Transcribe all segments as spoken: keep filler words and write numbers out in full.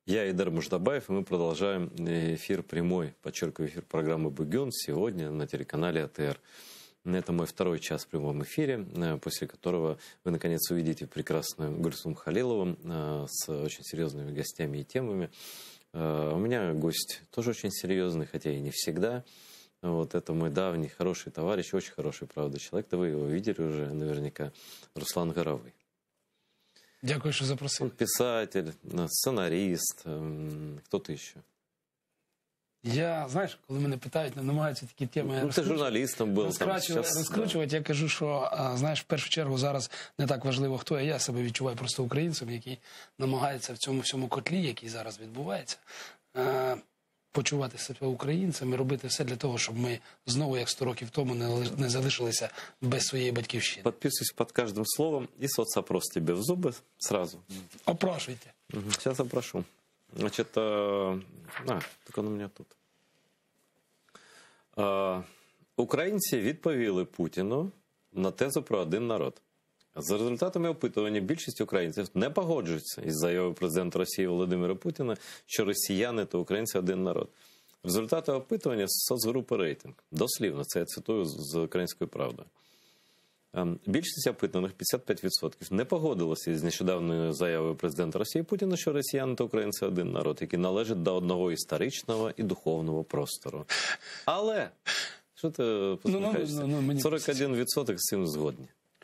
Я Айдар Муждабаев, и мы продолжаем эфир прямой, подчеркиваю, эфир программы «Бугюн» сегодня на телеканале А Тэ Эр. Это мой второй час в прямом эфире, после которого вы наконец увидите прекрасную Гульсум Халилову с очень серьезными гостями и темами. У меня гость тоже очень серьезный, хотя и не всегда. Вот это мой давний, хороший товарищ, очень хороший, правда, человек. Да вы его видели уже наверняка, Руслан Горовой. Дякую, що запросили. Писатель, сценарист, кто-то еще. Я, знаєш, коли мене питають, намагаються такі теми ну, ти журналістом був, розкручувати, там, розкручувати, да. Я кажу, що, знаєш, в першу чергу зараз не так важливо, хто я, я себе відчуваю просто українцем, який намагається в цьому всьому котлі, який зараз відбувається, почувати себе українцем і робити все для того, щоб ми знову, як сто років тому, не залишилися без своєї батьківщини. Подписываюсь под каждым словом и соцопрос тебе в зубы сразу. Опрашивайте. Угу. Сейчас опрошу. Значит, а, а, так он у меня тут. А, українці відповіли Путіну на тезу про один народ. За результатами опитування, більшість українців не погоджуються із заявою президента Росії Володимира Путіна, що росіяни та українці – один народ. Результати опитування з соцгрупи «Рейтинг». Дослівно, це я цитую з «Української правди». Більшість опитаних, п'ятдесят п'ять відсотків, не погодилася із нещодавною заявою президента Росії Путіна, що росіяни та українці – один народ, який належить до одного історичного і духовного простору. Але, що ти посміхаєшся? Ну, ну, ну, сорок один відсоток з цим згодні.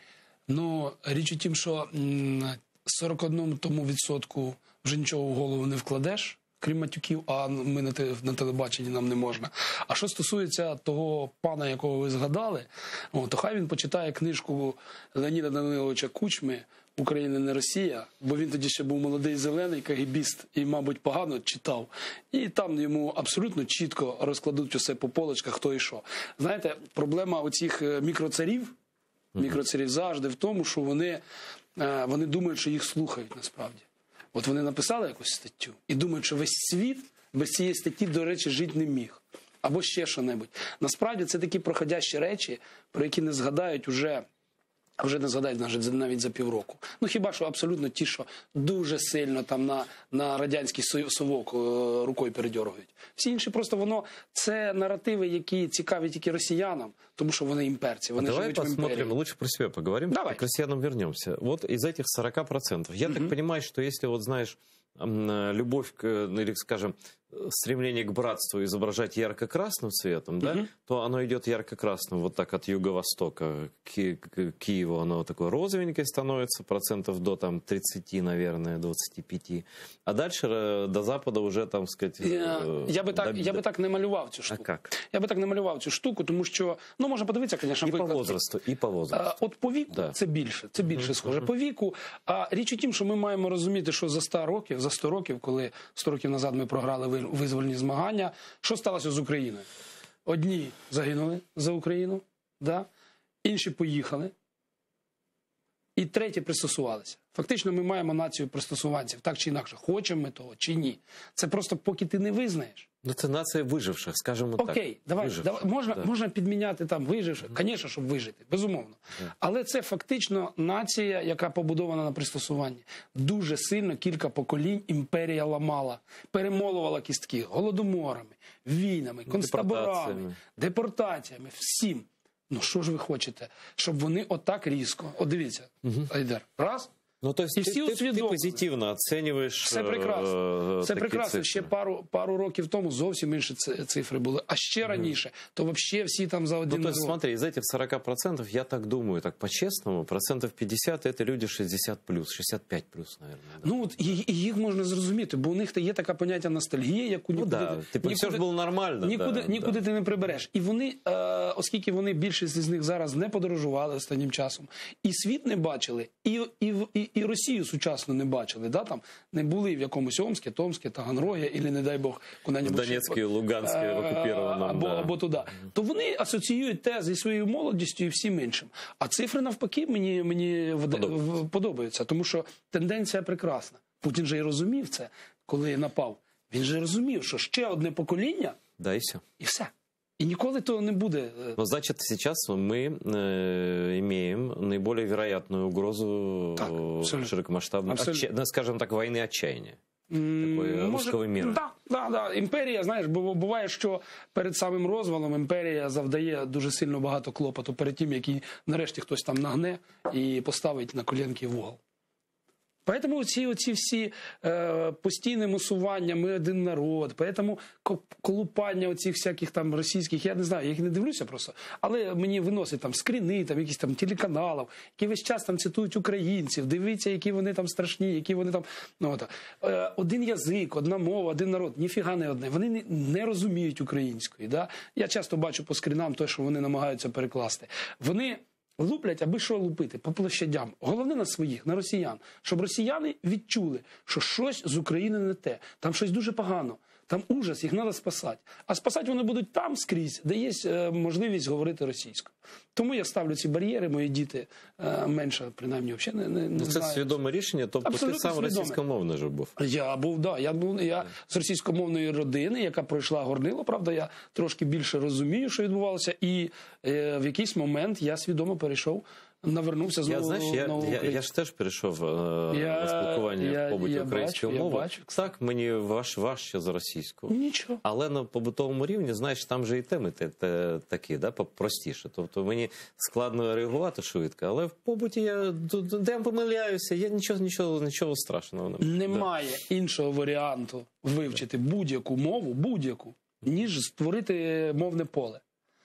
Ну, річ у тім, що сорок один тому відсотку вже нічого в голову не вкладеш, крім матюків, а ми на, те, на телебаченні нам не можна. А що стосується того пана, якого ви згадали, о, то хай він почитає книжку Леоніда Даниловича Кучми «Україна не Росія», бо він тоді ще був молодий зелений кагібіст і, мабуть, погано читав. І там йому абсолютно чітко розкладуть усе по полочках, хто і що. Знаєте, проблема оцих мікроцарів, мікроцарів завжди в тому, що вони, вони думають, що їх слухають насправді. От вони написали якусь статтю і думають, що весь світ без цієї статті, до речі, жити не міг. Або ще що-небудь. Насправді це такі проходящі речі, про які не згадають уже, вже не згадають навіть, навіть за півроку. Ну хіба що абсолютно ті, що дуже сильно там на, на радянський совок рукою передьоргують. Всі інші просто воно, це наративи, які цікаві тільки росіянам, тому що вони імперці, вони Давай живуть в імперії. посмотрим, лучше про себя поговорим, Давай. к россиянам вернемся. Вот из этих сорока процентов, я угу. так понимаю, что если вот знаешь, любовь, к, или, скажем, стремление к братству изображать ярко-красным цветом, да, угу. то оно идет ярко-красным вот так от юго-востока к, к Киеву, оно вот такое розовенькое становится, процентов до там тридцати, наверное, двадцати пяти, а дальше до запада уже, там, сказать... Я, я, би так, до... я би так не малював цю штуку. А как? Я би так не малював цю штуку, тому що, ну, можна подивитися, звісно, і по возрасту, і по возрасту. А, от по віку да. це більше, це більше mm-hmm. схоже. По віку, а річ у тім, що ми маємо розуміти, що за сто років, за сто років, коли сто років назад ми програли визвольні змагання, що сталося з Україною? Одні загинули за Україну, да? Інші поїхали, і треті пристосувалися. Фактично ми маємо націю пристосуванців, так чи інакше, хочемо ми того чи ні. Це просто поки ти не визнаєш. Ну це нація виживших, скажімо так. Окей, давай, давай можна, да. можна підміняти там виживших, звісно, щоб вижити, безумовно. Да. Але це фактично нація, яка побудована на пристосуванні. Дуже сильно кілька поколінь імперія ламала, перемолувала кістки голодоморами, війнами, концтаборами, депортаціями, депортаціями всім. Ну що ж ви хочете? Щоб вони отак різко, от дивіться, угу. Айдар, раз, ну, то есть і всі ти, ти, ти позитивно оцінюєш. Все прекрасно. Все прекрасно. Цифри. Ще пару, пару років тому зовсім інші цифри були. А ще раніше, то взагалі всі там за один ну, то есть, смотри, из этих сорока процентов, я так думаю, так по-честному, процентов пятьдесят это люди шестьдесят плюс, шестьдесят пять плюс, наверное. Да? Ну, от, і, і їх можна зрозуміти, бо у них є така поняття ностальгія, яку ну, нікуди, да. Типу, все ж було нормально. Нікуди, да, нікуди да. ти не прибереш. І вони, е, оскільки вони, більшість з них зараз не подорожували останнім часом, і світ не бачили, і, і, і, і Росію сучасну не бачили, да, там не були в якомусь Омське, Томське, Таганрогі, або, не дай Бог, куди-небудь... Донецьке, Луганське, окупованому. Або, да. або туди. То вони асоціюють те зі своєю молодістю і всім іншим. А цифри, навпаки, мені, мені подобаються. подобаються, тому що тенденція прекрасна. Путін же і розумів це, коли напав. Він же розумів, що ще одне покоління, да, і все. І все. И никогда этого не будет. Но значит, сейчас мы э, имеем наиболее вероятную угрозу так, широкомасштабной, отча... скажем так, войны отчаяния. такої русского міра. Да, да, да. Імперія, знаєш, бо буває, що перед самим розвалом імперія завдає дуже сильно багато клопоту перед тим, як її нарешті хтось там нагне і поставить на колінки в угол. Поэтому ці оці всі е, постійне мусування, ми один народ, поэтому колупання оцих всяких там російських, я не знаю, я їх не дивлюся просто, але мені виносять там скріни, там якісь там телеканалів, які весь час там цитують українців, дивіться, які вони там страшні, які вони там, ну от, е, один язик, одна мова, один народ, ніфіга не одне, вони не, не розуміють української, да? Я часто бачу по скрінам те, що вони намагаються перекласти. Вони луплять, аби що лупити, по площадям. Головне на своїх, на росіян. Щоб росіяни відчули, що щось з України не те. Там щось дуже погано. Там ужас, їх треба спасати. А спасати вони будуть там скрізь, де є е, можливість говорити російською. Тому я ставлю ці бар'єри, мої діти е, менше, принаймні, взагалі не, не, не Це знають. свідоме рішення, тобто Абсолютно ти сам свідоме. російськомовний же був. Я був, да, я був я з російськомовної родини, яка пройшла горнило, правда, я трошки більше розумію, що відбувалося, і е, в якийсь момент я свідомо перейшов, навернувся знову Я, знаєш, я, на я, Україну. я ж теж перейшов е, Я- на спілкування я- в побуті я українською бачу, я мовою. бачу. Так, мені важ, важче за російську. Нічого. Але на побутовому рівні, знаєш, там же і теми те, те, такі, да, простіше. Тобто мені складно реагувати швидко, але в побуті я д- д- де я помиляюся, я нічого, нічого, нічого страшного не Немає іншого варіанту вивчити будь-яку мову, будь-яку, ніж створити мовне поле.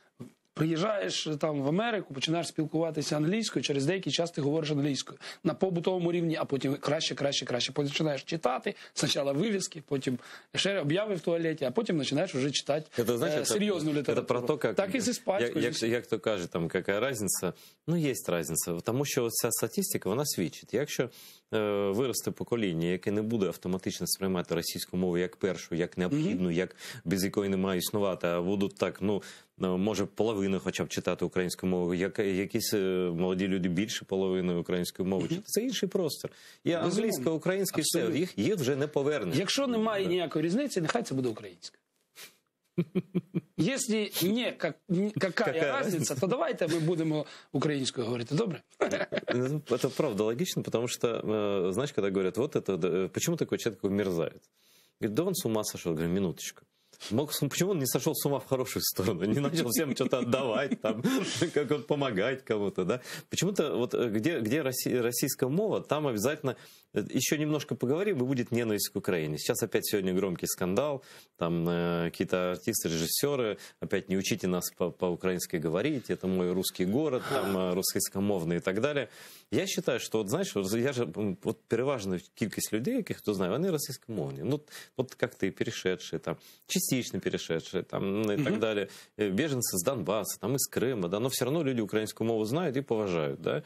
Приїжджаєш там в Америку, починаєш спілкуватися англійською, через деякий час ти говориш англійською на побутовому рівні, а потім краще, краще, краще. Потім починаєш читати, спочатку вивіски, потім ще обяви в туалеті, а потім починаєш вже читати Это, знаешь, е, это- серйозну это літературу. про то, как, Так і з іспанською. як, зі як, як то кажуть, там, яка різниця? Ну, є різниця. Тому що ця статистика, вона свідчить. Якщо е, виросте покоління, яке не буде автоматично сприймати російську мову як першу, як необхідну, як без якої не має існувати, а будуть так, ну, може половину хоча б читати українською мовою, як, якісь е, молоді люди більше половини української мови читати. Це інший простір. І англійська, українська, все, Абсолютно. їх, їх вже не повернеш. Якщо немає ніякої різниці, нехай це буде українська. Якщо не как, не- какая Какая разница, то давайте ми будемо українською говорити. Добре? Ну, это правда логично, потому что, э, знаешь, когда говорят, вот это, да, почему такой человек такой мерзавец? Говорит, да он с ума сошел. Говорю, минуточку. Мог, почему он не сошел с ума в хорошую сторону, не начал всем что-то отдавать, там, как вот помогать кому-то, да? Почему-то вот где, где Россия, российская мова, там обязательно еще немножко поговорим, и будет ненависть к Украине. Сейчас опять сегодня громкий скандал, там э, какие-то артисты, режиссеры, опять не учите нас по- по-украински говорить, это мой русский город, там э, російськомовний і так далі. Я считаю, що, от, знаєш, от я ж м, от переважна кількість людей, яких хто знає, вони російськомовні. Ну, от як ти, перешедші, там, частично перешедшие, там, ну, і так далі, біженці з Донбасу, там, із Криму, да, но все равно люди українську мову знають і поважають, да.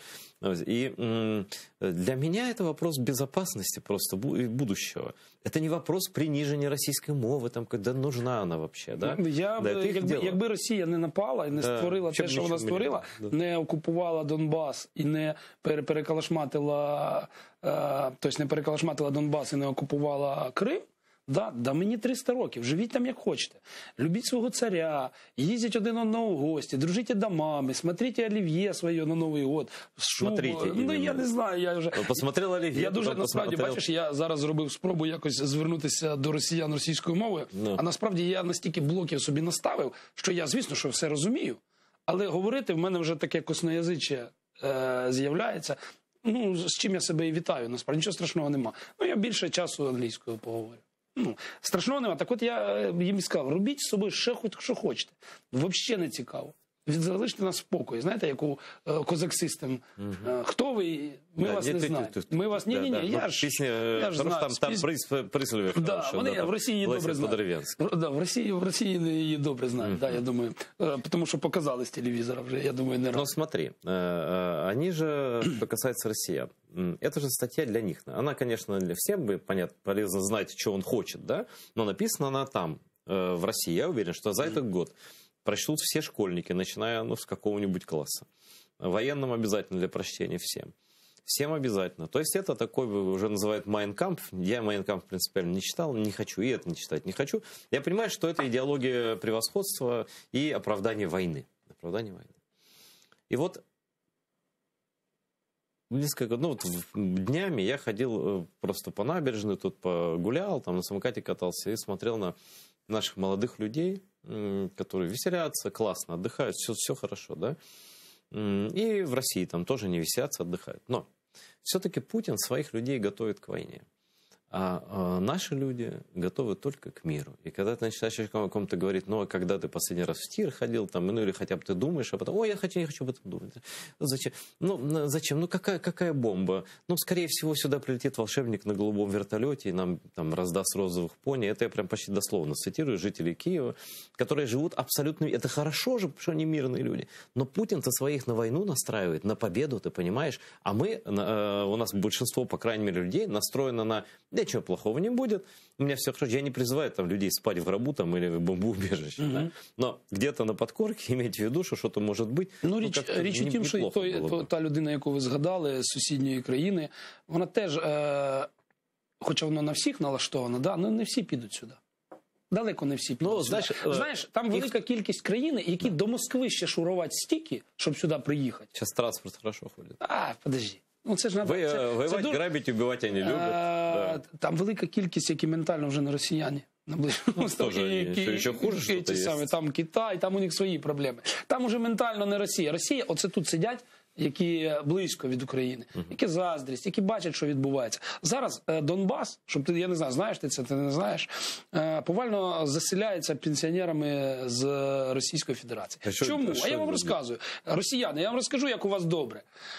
И м, для меня это вопрос безопасности просто бу- и будущего. Это не вопрос принижения российской мовы, там, когда нужна она вообще, да? Я да, б, это их якби, дело. якби Росія не напала і не Да, створила ще те, б що вона нічого створила, не було, не окупувала Донбас і не пере- перекалашматила, е, тобто не перекалашматила Донбас і не окупувала Крим, да, да мені триста років, живіть там як хочете. Любіть свого царя, їздіть один одного в гості, дружите домами, смотрите олів'є своє на Новий год. Шубу. Смотрите, Ну, я іменно. не знаю, я вже... Посмотрел Оливье, Я дуже потом насправді посмотрел- бачиш, я зараз зробив спробу якось звернутися до росіян російською мовою. Ну. А насправді я настільки блоків собі наставив, що я, звісно, що все розумію. Але говорити в мене вже таке косноязиче е, з'являється. Ну, з чим я себе і вітаю, насправді нічого страшного нема. Ну, я більше часу англійською поговорю. Ну, страшного нема. Так от я е, їм і сказав, робіть з собою ще хоч що хочете. Взагалі не цікаво. Залиште нас в спокої. Знаєте, як у е, Козак Систем. Е, Хто ви? Ми Да, вас ні, не ти- знаємо. ти- ти- Ми вас... Ні, да, ні, да. ні, Ну, я ж... пісня, я ж тому що знаю, там, там піс- приз, присловие Да, хорошее, вони да, в Росії її Леся добре знають. Подерев'янська. Да, в Росії, в Росії її добре знають, да, я думаю. Е, Тому що показали з телевізора вже, я думаю, не Но раз. смотри, э, э, они же, что касается россиян, м, это же статья для них. Она, конечно, для всем бы, понятно, полезно знать, что он хочет, да, но написана она там, э, в России. Я уверен, что за этот год прочтут все школьники, начиная, ну, с какого-нибудь класса. Военным обязательно для прочтения всем. Всем обязательно. То есть это такой, уже называют Mein Kampf. Я Mein Kampf принципиально не читал, не хочу, и это не читать не хочу. Я понимаю, что это идеология превосходства и оправдание войны. Оправдание войны. И вот несколько, ну, вот днями я ходил просто по набережной, тут погулял, там на самокате катался и смотрел на наших молодых людей, которые веселятся, классно отдыхают, все, все хорошо, да. И в России там тоже не веселятся, отдыхают. Но все-таки Путин своих людей готовит к войне. А, а наши люди готовы только к миру. И когда ты начинаешь о ком-то говорить, ну, а когда ты последний раз в тир ходил, там, ну, или хотя бы ты думаешь, а потом, ой, я хочу, не хочу об этом думать. Ну, зачем? Ну, зачем? Ну, какая, какая бомба? Ну, скорее всего, сюда прилетит волшебник на голубом вертолете и нам там раздаст розовых пони. Это я прям почти дословно цитирую жителей Киева, которые живут абсолютно... Это хорошо же, что они мирные люди. Но Путин-то своих на войну настраивает, на победу, ты понимаешь? А мы, э, у нас большинство, по крайней мере, людей настроено на... Да ничего плохого не будет, у меня все хорошо. Я не призываю там людей спать в гробу там, или в бомбоубежище. Mm-hmm. Да? Но где-то на подкорке имейте в виду, що щось може бути. Ну, річ, ну, річ у тім, що той, то, та людина, яку ви згадали, з сусідньої країни, вона теж, е, хоча воно на всіх налаштовано, да, ну не всі підуть сюди. Далеко не всі підуть ну, сюди. Знаєш, знаєш, там велика їх... кількість країн, які да. до Москви ще шурувати стільки, щоб сюди приїхати. Зараз транспорт хорошо ходить. А, подожди. Ну, це ж надо, Ви, це, воювати, це грабити, вбивати вони люблять. А, да. Там велика кількість, які ментально вже не росіяни. Ну, тоже ще хуже, що саме, там Китай, там у них свої проблеми. Там уже ментально не Росія. Росія, оце тут сидять, які близько від України, uh-huh. які заздрість, які бачать, що відбувається. Зараз е, Донбас, щоб ти, я не знаю, знаєш ти це, ти не знаєш, е, повально заселяється пенсіонерами з Російської Федерації. А що, Чому? А, що а я вам розказую. Росіяни, я вам розкажу, як у вас добре.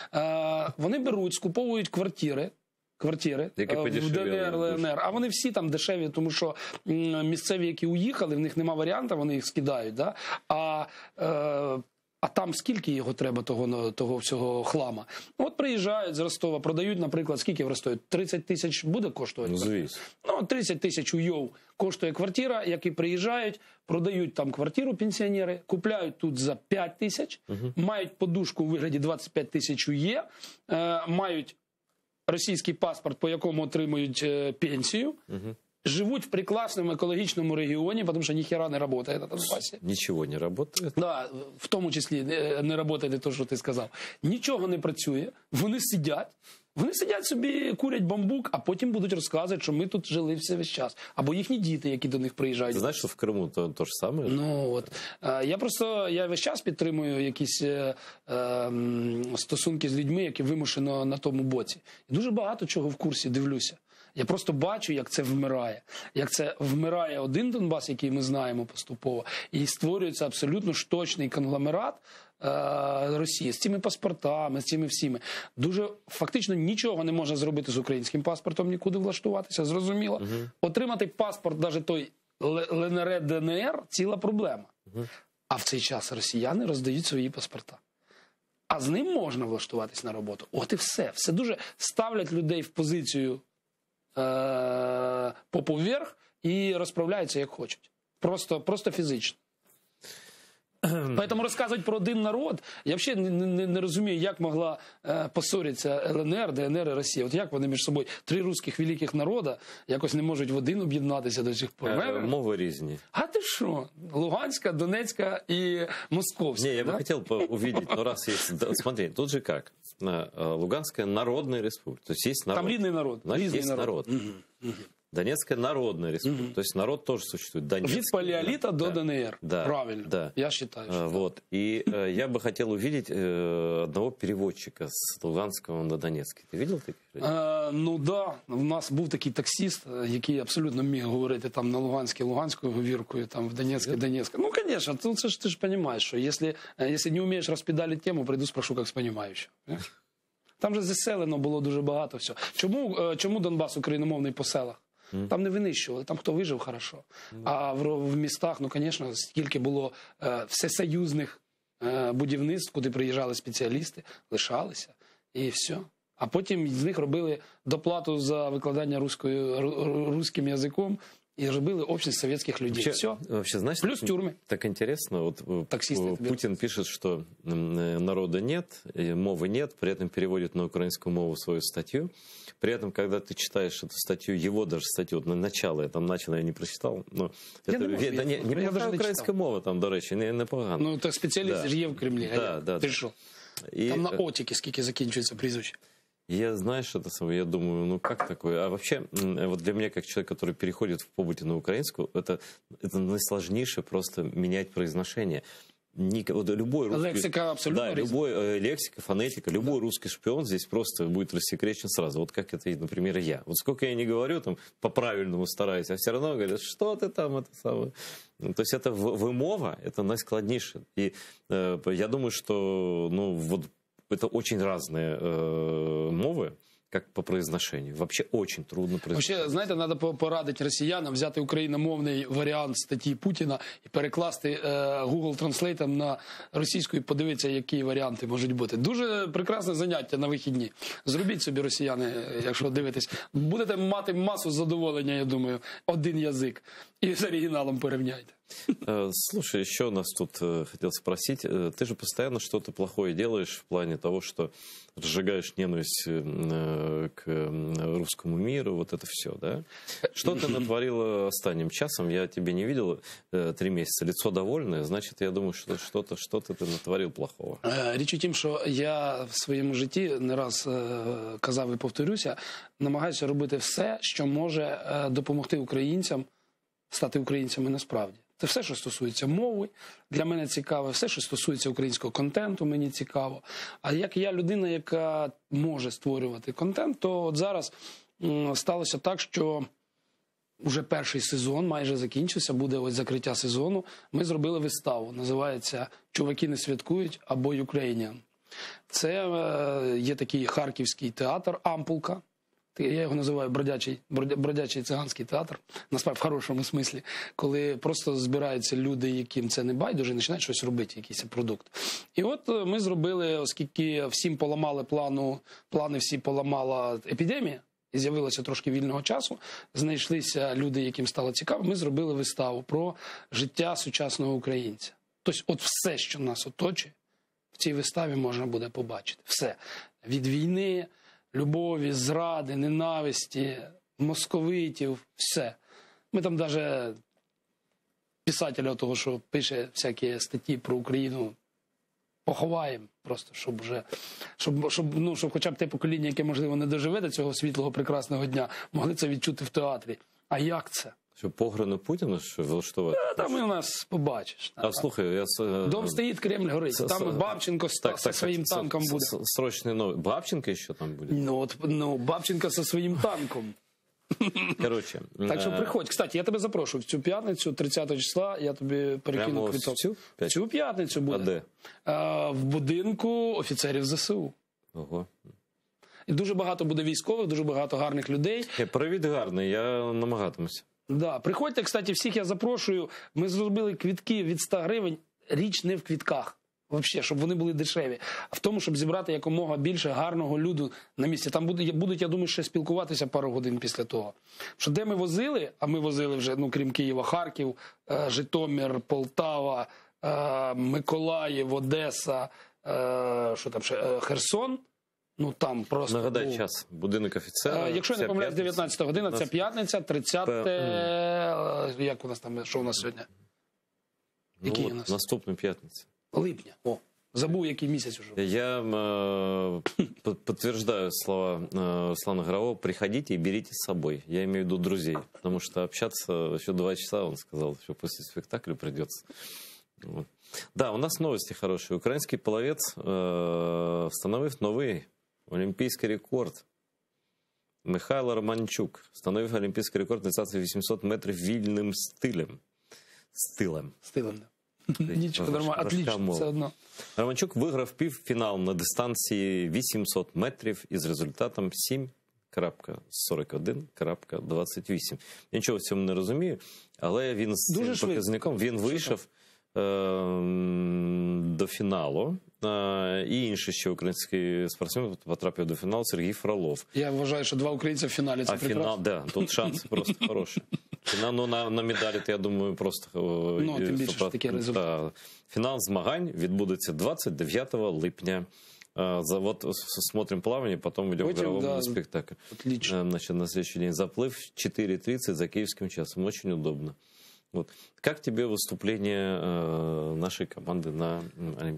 Е, вони беруть, скуповують квартири, квартири в ДНР, ЛНР, а вони всі там дешеві, тому що місцеві, які уїхали, в них нема варіанту, вони їх скидають. Да? А, е, а там скільки його треба, того, того всього хлама? От приїжджають з Ростова, продають, наприклад, скільки в Ростові? тридцять тисяч буде коштувати? Ну, звісно. Ну, тридцять тисяч у Йов коштує квартира, які приїжджають, продають там квартиру пенсіонери, купляють тут за п'ять тисяч, угу. мають подушку у вигляді двадцять п'ять тисяч у є, е, мають російський паспорт, по якому отримують е, пенсію, угу. живуть в прекрасному екологічному регіоні, тому що ніхера не працює на Донбасі. Нічого не працює? Да, в тому числі не працює те, що ти сказав. Нічого не працює, вони сидять, вони сидять собі, курять бамбук, а потім будуть розказувати, що ми тут жили все весь час. Або їхні діти, які до них приїжджають. Ти знаєш, що в Криму то, то ж саме? Ну, от. Я просто, я весь час підтримую якісь е, е, стосунки з людьми, які вимушено на тому боці. І дуже багато чого в курсі дивлюся. Я просто бачу, як це вмирає. Як це вмирає один Донбас, який ми знаємо поступово, і створюється абсолютно штучний конгломерат е, Росії з цими паспортами, з цими всіми. Дуже фактично нічого не можна зробити з українським паспортом, нікуди влаштуватися, зрозуміло. Угу. Отримати паспорт, навіть той ЛНР, ДНР – ціла проблема. Угу. А в цей час росіяни роздають свої паспорта. А з ним можна влаштуватись на роботу. От і все. Все дуже ставлять людей в позицію попу вверх і розправляються як хочуть. Просто, просто фізично. Тому розказувати про один народ, я взагалі не, не, не розумію, як могла е, поссоритися ЛНР, ДНР і Росія. От як вони між собою, три русських великих народа, якось не можуть в один об'єднатися до сих пор. Е, мови різні. А ти що? Луганська, Донецька і Московська. Не, я да? бы хотел увидеть, но раз есть... Смотри, тут же как. Луганская народная республика. То есть есть народ. Там рідний народ. Значит, різний есть народ. народ. Угу. Угу. Донецкая народная республика. Угу. То есть народ тоже существует. Донецкий, Від палеолита да, до ДНР. Да, правильно. Да. Я считаю. Что вот. И э, я бы хотел увидеть э, одного переводчика с Луганского на Донецкий. Ти видел таких людей? Е, ну да. У нас був такий таксист, який абсолютно міг говорити там на Луганській Луганською говіркою, там в Донецькій Донецькою. Ну, конечно, ты, ты, ты же понимаешь, что если, если не умеешь распедалить тему, приду спрошу, как с понимающим. Там же заселено було дуже багато всього. Чому, чому Донбас україномовний по селах? Mm. Там не винищували, там хто вижив, хорошо. Mm. А в, в містах, ну, звісно, скільки було е, всесоюзних е, будівництв, куди приїжджали спеціалісти, лишалися, і все. А потім з них робили доплату за викладання русскою, русским язиком, и робили общество советских людей. Вообще, Все. Вообще, знаешь, плюс тюрьмы. Так интересно, вот таксисты Путин пишет, что народа нет, мовы нет, при этом переводит на украинскую мову свою статью. При этом, когда ты читаешь эту статью, его даже статью, вот на начало, я там начал, я не прочитал, но я это, не, не, не, не я даже украинская мова там, до речі, не, непогано. Ну, так спеціалісти да. ж є в Кремлі. Да, да, ти що? І, там на отіки скільки закінчується прізвище. Я, знаешь, это самое, я думаю, ну как такое? А вообще, м, вот для меня, как человек, который переходит в побыте на украинскую, это, это наисложнейшее просто менять произношение. Ник- вот любой русский, Лексика абсолютно да, разная. любой э, лексика, фонетика, любой русский шпион здесь просто будет рассекречен сразу. Вот как это, например, я. Вот сколько я не говорю, там, по-правильному стараюсь, а все равно говорят, что ты там, это самое. Ну, то есть это в- вымова, это наискладнейшее. И э, я думаю, что, ну, вот это очень разные э, мовы, как по произношению. Вообще очень трудно произносить. Вообще, знаєте, треба порадити росіянам взяти україномовний варіант статті Путіна і перекласти е, Google Translate на російську і подивитися, які варіанти можуть бути. Дуже прекрасне заняття на вихідні. Зробіть собі, росіяни, е, якщо дивитесь. Будете мати масу задоволення, я думаю, один язик. І з оригіналом порівняйте. Э, Слушай, еще у нас тут э, хотел спросить. Э, Ты же постоянно что-то плохое делаешь в плане того, что разжигаешь ненависть э, к э, русскому миру, вот это все, да? Что ты натворила останнім часом? Я тебя не видел э, три месяца. Лицо довольное, значит, я думаю, что что-то что-то ты натворил плохого. Е, Річ у тім, що я в своєму житті не раз е, казав і повторюся, намагаюся робити все, що може е, допомогти українцям стати українцями насправді. Це все, що стосується мови, для мене цікаво, все, що стосується українського контенту, мені цікаво. А як я людина, яка може створювати контент, то от зараз м, сталося так, що уже перший сезон майже закінчився, буде ось закриття сезону. Ми зробили виставу, називається «Чуваки не святкують» або «Ukrainian». Це е, є такий харківський театр «Ампулка». Я його називаю бродячий, бродя- бродячий циганський театр, насправді в хорошому смислі, коли просто збираються люди, яким це не байдуже, і починають щось робити, якийсь продукт. І от е, ми зробили, оскільки всім поламали плану, плани всі поламала епідемія, і з'явилося трошки вільного часу, знайшлися люди, яким стало цікаво, ми зробили виставу про життя сучасного українця. Тобто от все, що нас оточує, в цій виставі можна буде побачити. Все. Від війни, любові, зради, ненависті, московитів, все. Ми там навіть писателя того, що пише всякі статті про Україну, поховаємо просто, щоб вже, щоб, щоб, ну, щоб хоча б те покоління, яке, можливо, не доживе до цього світлого, прекрасного дня, могли це відчути в театрі. А як це? Що, пограну Путіна, що влаштувати? Та там і у нас побачиш. А слухай, я... с- э, Дом стоїть, Кремль горить. с- Там с- і Бабченко так, со так, своїм так, танком с- буде. с- Срочный новый. Бабченко еще там будет? Ну, от, ну, Бабченко зі своїм танком. Короче. Так що э, приходь. Кстати, я тебе запрошую в цю п'ятницю, тридцятого числа, я тобі перекину Прямо в квиток. цю В п'ятницю? цю п'ятницю буде. А де? А, в будинку офіцерів ЗСУ. Ого. І дуже багато буде військових, дуже багато гарних людей. Ні, привіт гарний, я намагатимуся. Да. Приходьте, кстати, всіх я запрошую. Ми зробили квитки від ста гривень. Річ не в квитках. Взагалі, щоб вони були дешеві. А в тому, щоб зібрати якомога більше гарного люду на місці. Там будуть, будуть, я думаю, ще спілкуватися пару годин після того. Що де ми возили, а ми возили вже, ну, крім Києва, Харків, е, Житомир, Полтава, е, Миколаїв, Одеса, е, що там ще, е, Херсон. Ну, там просто... Нагадай був- час. Будинок офіцера. Е, Якщо я не ця помиляюсь, п'ятниця. дев'ятнадцята година, У нас це п'ятниця, тридцяте... е, Як у нас там, що у нас сьогодні? Ну, Який от, у нас? Наступна п'ятниця. Липня. О, забув, який місяць уже. Я э, п- подтверждаю слова э, Руслана Горового. Приходите и берите с собой. Я имею в виду друзей. Потому что общаться еще два часа, он сказал, еще после спектакля придется. Вот. Да, у нас новости хорошие. Украинский пловец э, встановив новий олімпійський рекорд. Михайло Романчук встановив олімпійський рекорд на дистанції вісімсот метрів вільним стилем. Стилем. Стилем. Нічого, Важка нормально, отлично, мова. все одно. Романчук виграв півфінал на дистанції вісімсот метрів із результатом сім крапка сорок один крапка двадцять вісім. Я нічого в цьому не розумію, але він з Дуже цим швидко. показником він вийшов е, до фіналу. Е, і інший ще український спортсмен потрапив до фіналу Сергій Фролов. Я вважаю, що два українці в фіналі, це А прекрасно. фінал, да, тут шанси просто хороші. Фінал, ну, на, на медалі, то я думаю, просто... Ну, тим більше, що таке результат. Та, фінал змагань відбудеться двадцять дев'ятого липня. А, За, вот с- смотрим плавание, потом идем Потім, в горовому да, на спектакль. Отлично. А, Значит, на следующий день заплыв четыре тридцать за киевским часом. Очень удобно. Вот. Как тебе выступление э, нашей команды на м, Олимпиаде?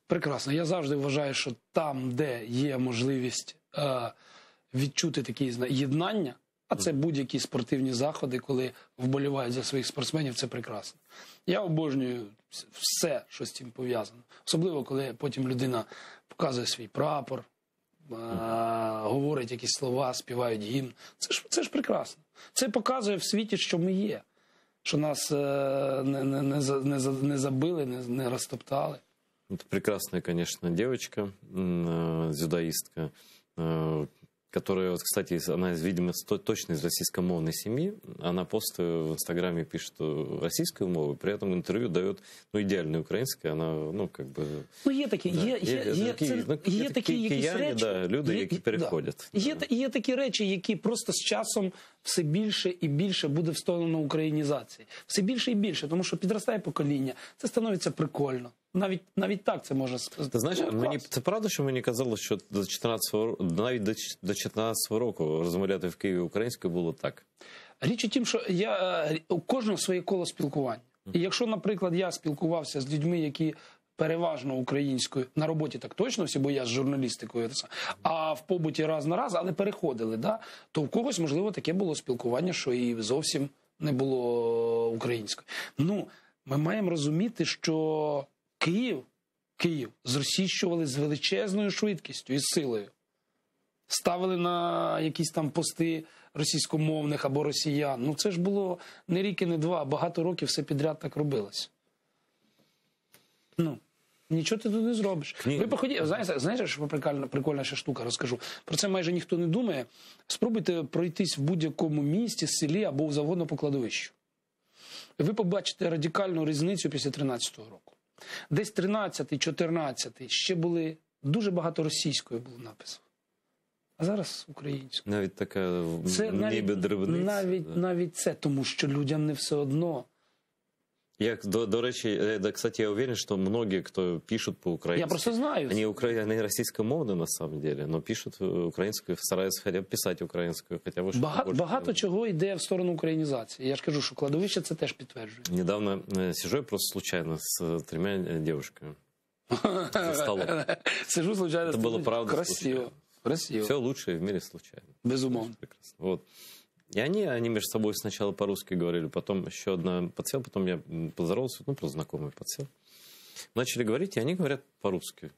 Прекрасно. Я завжди вважаю, що там, де є можливість е, відчути такі зна- єднання, а це будь-які спортивні заходи, коли вболівають за своїх спортсменів, це прекрасно. Я обожнюю все, що з цим пов'язано. Особливо, коли потім людина показує свій прапор, е, говорить якісь слова, співають гімн. Це ж, це ж прекрасно. Це показує в світі, що ми є. Що нас е, не, не, не, за- не, за- не забили, не, не розтоптали. Это прекрасная, конечно, девочка, м, э, дзюдоистка, э, которая, вот, кстати, из- она, из, видимо, сто- точно из российскомовной семьи. Она постует в Инстаграме, пишет э, российскую мову, при этом интервью дает, ну, идеальное украинское, она, ну, как бы... Ну, є такі, Да. є, є, Є- є, такі, це- ну, є є такі такі якісь кияни, речі. да, люди, які є- переходять. Да. Є, Да. та- є такі речі, які просто з часом все більше і більше буде встроєно українізації. Все більше і більше, тому що підростає покоління, це становиться прикольно. Навіть, навіть так це може... Ти знаєш, Ну, мені клас. це правда, що мені казалось, що до чотирнадцятого року, навіть до ч- до чотирнадцятого року розмовляти в Києві українською було так. Річ у тім, що я, е, у кожного своє коло спілкування. І якщо, наприклад, я спілкувався з людьми, які переважно українською, на роботі так точно всі, бо я з журналістикою, а в побуті раз на раз, але переходили, да? То в когось, можливо, таке було спілкування, що і зовсім не було українською. Ну, ми маємо розуміти, що Київ, Київ зросійщували з величезною швидкістю і силою. Ставили на якісь там пости російськомовних або росіян. Ну це ж було не рік і не два, а багато років все підряд так робилось. Ну, нічого ти тут не зробиш. Кні- Ви походіть, знаєте, знаєте, що прикольна, прикольна ще штука, розкажу. Про це майже ніхто не думає. Спробуйте пройтись в будь-якому місті, селі або завгодно по кладовищу. І ви побачите радикальну різницю після тринадцятого року. Десь тринадцятий, чотирнадцятий ще були, дуже багато російською було написано. А зараз українською. Навіть така в Це небі навіть, дрібниця. навіть, да. навіть це, тому що людям не все одно. Я, до, до речі, е, да, кстати, я уверен, что многие, кто пишут по-украински, Я просто знаю. они, укра... они российскомовные на самом деле, но пишут украинскую, стараются хотя бы писать украинскую, хотя бы... Багато, больше. багато чого йде в сторону українізації. Я ж кажу, що кладовище це теж підтверджує. Недавно э, сижу я просто случайно с э, тремя э, девушками за столом. Сижу, случайно. Це було правда Красиво. случайно. Красиво. Все лучшее в мире случайно. Безумовно. Прекрасно. Вот. И они, они между собой сначала по-русски говорили, потом еще одна подсел, потом я м, поздоровался, ну, просто знакомый подсел. Начали говорить, и они говорят по-русски.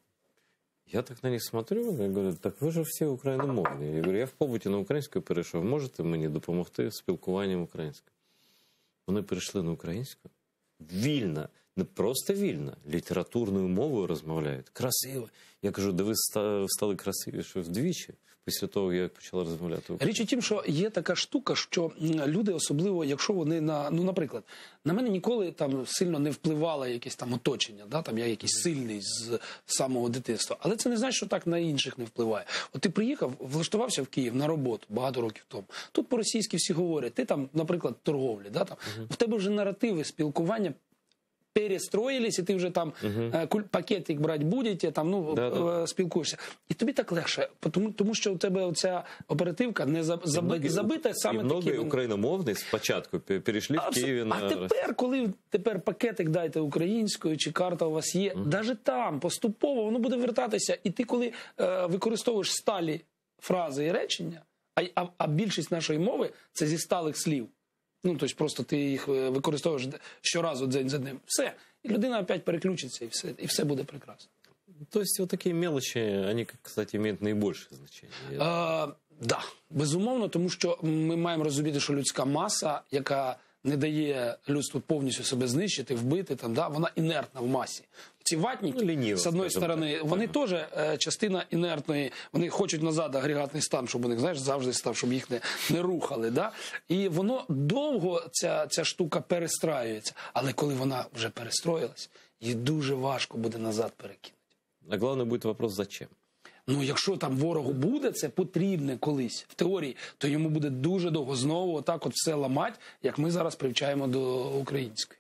Я так на них смотрю, я говорю, так ви ж всі україномовні. Я говорю, я в побуті на українську перейшов, можете мені допомогти спілкуванням українською? Вони перейшли на українську. Вільно, не просто вільно, літературною мовою розмовляють. Красиво. Я кажу, де ви ста- стали красивіше вдвічі після того, як почала розмовляти українською. Річ у тім, що є така штука, що м, люди, особливо, якщо вони на, ну, наприклад, на мене ніколи там сильно не впливало якесь там оточення, да, там я якийсь сильний з самого дитинства. Але це не значить, що так на інших не впливає. От ти приїхав, влаштувався в Київ на роботу багато років тому. Тут по-російськи всі говорять, ти там, наприклад, в торговлі, да, там, в тебе вже наративи спілкування перестроїлись, і ти вже там е, куль- пакетик брати будете, там, ну, Да-да. е, спілкуєшся. І тобі так легше, тому, тому що у тебе оця оперативка не за- заби, Многі- забита саме і многі такими. україномовні спочатку пе- перейшли в А, Києві на... а тепер, коли тепер пакетик дайте українською, чи карта у вас є, навіть там поступово воно буде вертатися. І ти, коли е, використовуєш сталі фрази і речення, а, а, а більшість нашої мови це зі сталих слів. Ну, тобто просто ти їх е, використовуєш щоразу день за днем. Все. І людина опять переключиться, і все, і все буде прекрасно. То есть вот такие мелочи, они, кстати, имеют наибольшее значение. Е, да, безумовно, тому що ми маємо розуміти, що людська маса, яка не дає людству повністю себе знищити, вбити, там, да, вона інертна в масі. Ці ватники, Ну, лініво, з одної скажімо сторони, так. вони теж е, частина інертної, вони хочуть назад агрегатний стан, щоб у них, знаєш, завжди став, щоб їх не, не рухали. Да? І воно довго, ця, ця штука перестраюється. Але коли вона вже перестроїлась, її дуже важко буде назад перекинути. А главный будет вопрос, зачем? Ну, якщо там ворогу буде це потрібне колись, в теорії, то йому буде дуже довго знову отак от все ламати, як ми зараз привчаємо до української.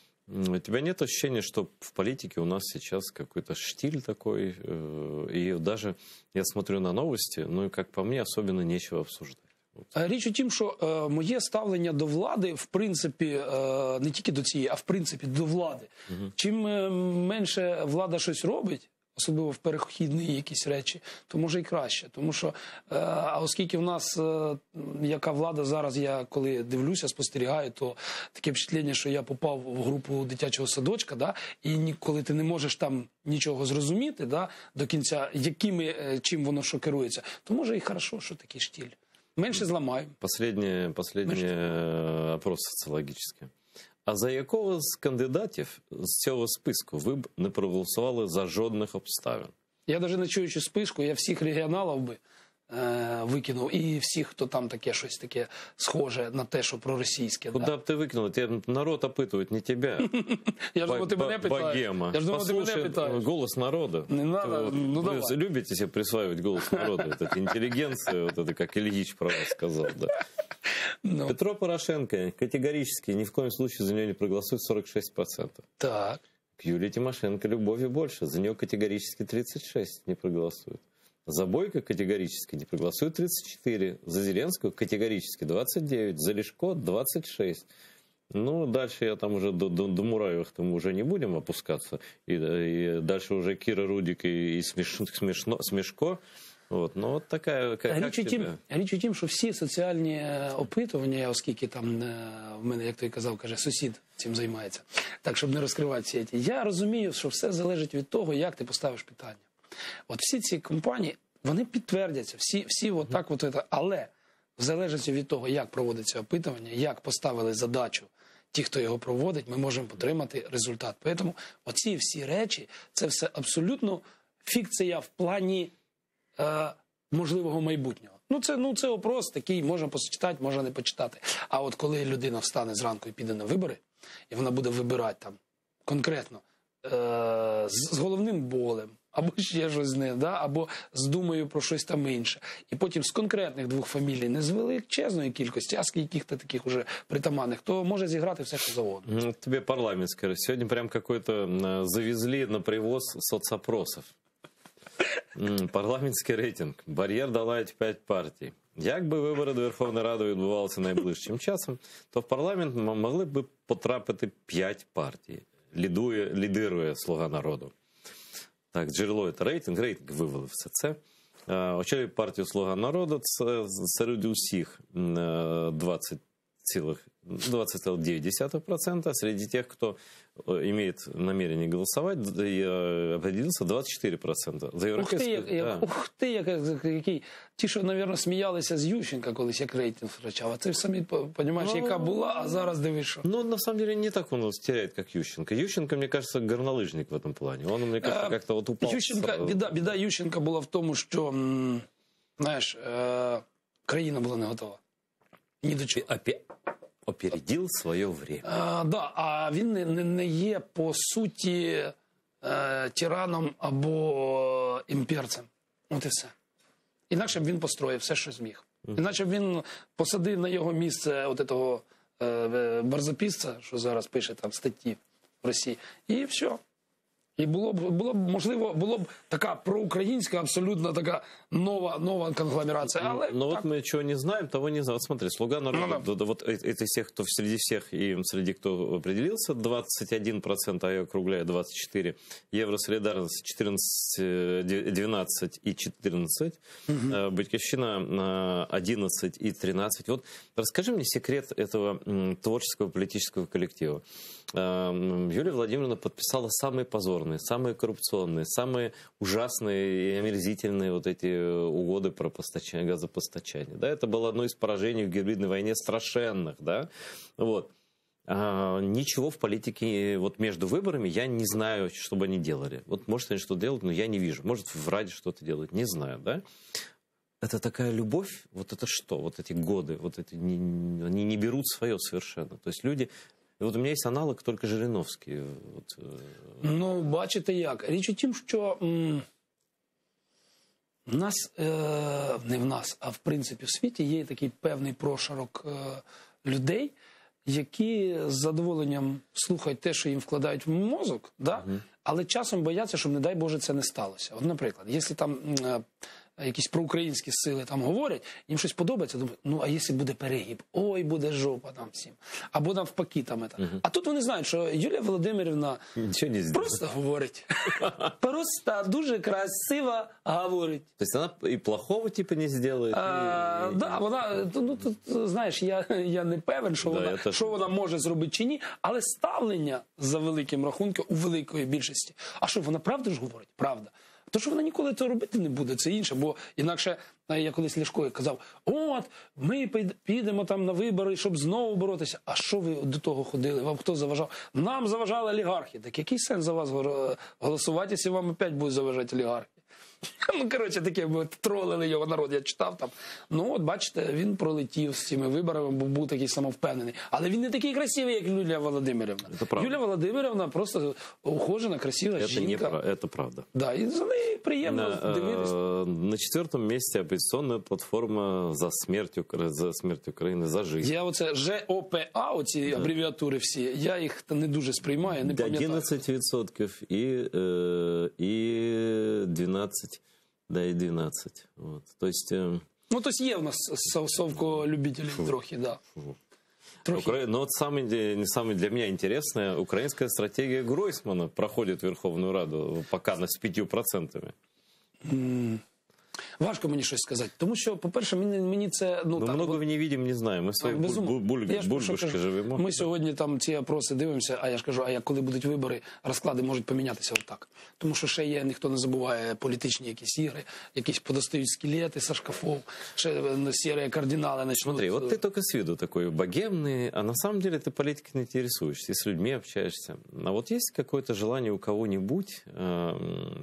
М, У тебя нет ощущения, что в политике у нас сейчас какой-то штиль такой, э, и даже я смотрю на новости, ну и, как по мне, особенно нечего обсуждать. Вот. Е, Річ у тім, що е, моє ставлення до влади, в принципі, е, не тільки до цієї, а в принципі до влади. Чим е, менше влада щось робить, особливо в перехідні якісь речі, то може і краще. Тому що, е, а оскільки в нас, е, яка влада зараз, я коли дивлюся, спостерігаю, то таке впечатлення, що я попав в групу дитячого садочка, да, і ні, коли ти не можеш там нічого зрозуміти, да, до кінця, якими, е, чим воно що керується, то може і хорошо, що такий штіль. Менше зламаємо. Последний, последний э, опрос соціологічний. А за якого з кандидатів з цього списку ви б не проголосували за жодних обставин? Я навіть не чуючи списку, я всіх регіоналів би е, викинув, і всіх, хто там таке щось таке схоже на те, що проросійське. Куда Да. б ти викинув? Тебе народ опитує, не тебе. Я ж думав, ти мене питаєш. Богема. Я ж думав, ти мене Послушай питаєш. голос народа. Не надо, Вот, ну вы давай. любите себе присваивать голос народа? Вот эта интеллигенция, вот это, как Ильич про вас сказал, да. Ну, Петро Порошенко категорически ни в коем случае за нее не проголосует сорок шесть процентов. так. К Юлии Тимошенко любови больше. За нее категорически тридцать шесть не проголосует. За Бойко категорически не проголосует тридцать четыре. За Зеленского категорически двадцать девять. За Лешко двадцать шесть. Ну, дальше я там уже до, до, до Мураевых там уже не будем опускаться. И, и дальше уже Кира Рудик и, и смеш, смешно, Смешко. Вот. Ну, от така, как, Річ у тім, річ у тім, що всі соціальні е, опитування, оскільки там е, в мене, як той казав, каже, сусід цим займається, так, щоб не розкривати всі ці. Я розумію, що все залежить від того, як ти поставиш питання. От всі ці компанії, вони підтвердяться, всі, всі отак, от це, але в залежності від того, як проводиться опитування, як поставили задачу ті, хто його проводить, ми можемо отримати результат. Тому оці всі речі, це все абсолютно фікція в плані Е, можливого майбутнього. Ну це, ну, це опрос такий, можна почитати, можна не почитати. А от коли людина встане зранку і піде на вибори, і вона буде вибирати там конкретно е, з, з головним болем, або ще щось з ним, да? Або з думою про щось там інше. І потім з конкретних двох фамілій, не з величезної кількості, а з яких-то таких уже притаманних, то може зіграти все, що завгодно. Ну, тебе парламентская. Сегодня прям какой-то э, завезли на привоз соцопросов. Парламентський рейтинг. Бар'єр долають п'ять партій. Якби вибори до Верховної Ради відбувалися найближчим часом, то в парламент могли б потрапити п'ять партій. Лідує, лідирує «Слуга народу». Так, джерело – це рейтинг. Рейтинг вивели все це. Очолює партію «Слуга народу» – це серед усіх двадцять цілих девять десятых процента. Среди тех, кто имеет намерение голосовать, определился двадцять чотири процента. За Ух ти, як, да. ух ти, як, який. Ті, що, мабуть, сміялися з Ющенка колись, як рейтинг втрачав. А це ж самі, розумієш, Ну, яка була, а зараз дивиш, що. Ну, на самом деле, не так он теряет, как Ющенко. Ющенко, мне кажется, горнолыжник в этом плане. Он, мне кажется, как-то вот упал. Ющенка, біда, біда Ющенка була в тому, що, м, знаєш, е, країна була не готова. Ні до чого. Опе- Опередил свое время. А, да, а він не, не, не є, по суті, е, тираном або імперцем. От і все. Інакше б він построїв все, що зміг. Іначе б він посадив на його місце от того е, барзаписця, що зараз пише там статті в Росії, і все. І було б, було б, можливо, було б така проукраїнська, абсолютно така нова, нова конгломерація. Але Но так, вот мы чего не знаем, того не знаем. Вот смотри, «Слуга народа», Ну да. да, да, вот э- это из тех, кто среди всех и среди кто определился, двадцать один процент, а я округляю двадцать четыре, Евросолидарность четырнадцать, э, двенадцать и четырнадцать, э, Батьківщина э, одиннадцать и тринадцать. Вот расскажи мне секрет этого м, творческого политического коллектива. Э, м, Юлия Владимировна подписала самые позорные, самые коррупционные, самые ужасные и омерзительные вот эти угоды про постачание, газопостачание. Да, это было одно из поражений в гибридной войне страшенных, да, вот. А, ничего в политике вот между выборами я не знаю, что бы они делали. Вот может они что-то делают, но я не вижу. Может в Раде что-то делают, не знаю, да. Это такая любовь, вот это что, вот эти годы, вот эти, не, они не берут свое совершенно. То есть люди... И вот у меня есть аналог только Жириновский. Вот, э, ну, бачите як. Річ у тім, що м, в нас, е, не в нас, а в принципі в світі є такий певний прошарок е, людей, які з задоволенням слухають те, що їм вкладають в мозок, да? але часом бояться, щоб, не дай Боже, це не сталося. От, наприклад, якщо там е, якісь проукраїнські сили там говорять, їм щось подобається, думаю, ну а якщо буде перегиб, ой, буде жопа там всім. Або навпаки там. Это. Угу. А тут вони знають, що Юлія Володимирівна не просто говорить. Просто дуже красиво говорить. Тобто вона і плохого типу не зробить? Так, і... да, вона, ну, тут, знаєш, я, я не певен, що, да, вона, що вона може зробити чи ні, але ставлення за великим рахунком у великої більшості. А що, вона правду ж говорить? Правда. То, що вона ніколи це робити не буде, це інше, бо інакше, я колись Ляшко казав, от, ми підемо там на вибори, щоб знову боротися. А що ви до того ходили? Вам хто заважав? Нам заважали олігархи. Так який сенс за вас голосувати, якщо вам опять будуть заважати олігархи? Ну, коротше, таке, ми тролили його народ, я читав там. Ну, от, бачите, він пролетів з цими виборами, бо був такий самовпевнений. Але він не такий красивий, як Юлія Володимирівна. Юлія Володимирівна просто ухожена, красива это жінка. Не, это правда. Да, і за нею приємно на, дивитися. На четвертом месте оппозиционная платформа за смерть, за смерть України, за жизнь. Я оце ЖОПА, оці да. абревіатури всі, я їх не дуже сприймаю, не пам'ятаю. одинадцять відсотків і, э, і дванадцять. Да, и двенадцать. Вот. То есть... Э... Ну, то есть є у нас совко-любителей трохи, да. Трохи. Укра... Но вот самый, самый для меня интересное, украинская стратегия Гройсмана проходит в Верховную Раду пока на с пятью процентами. Mm. Важко мені щось сказати, тому що, по-перше, мені, мені це... Ну, ну так, много бо... не бачимо, не знаємо, ми свої буль, буль, бульбашки живемо. Ми сьогодні там ці опроси дивимося, а я ж кажу, а як коли будуть вибори, розклади можуть помінятися отак. Тому що ще є, ніхто не забуває політичні якісь ігри, якісь подостають скелети со шкафов, ще сірі кардинали начнуть. Смотри, вот ты только с виду такой богемный, а на самом деле ты политикой не интересуешься, и с людьми общаешься. А вот есть какое-то желание у кого-нибудь э,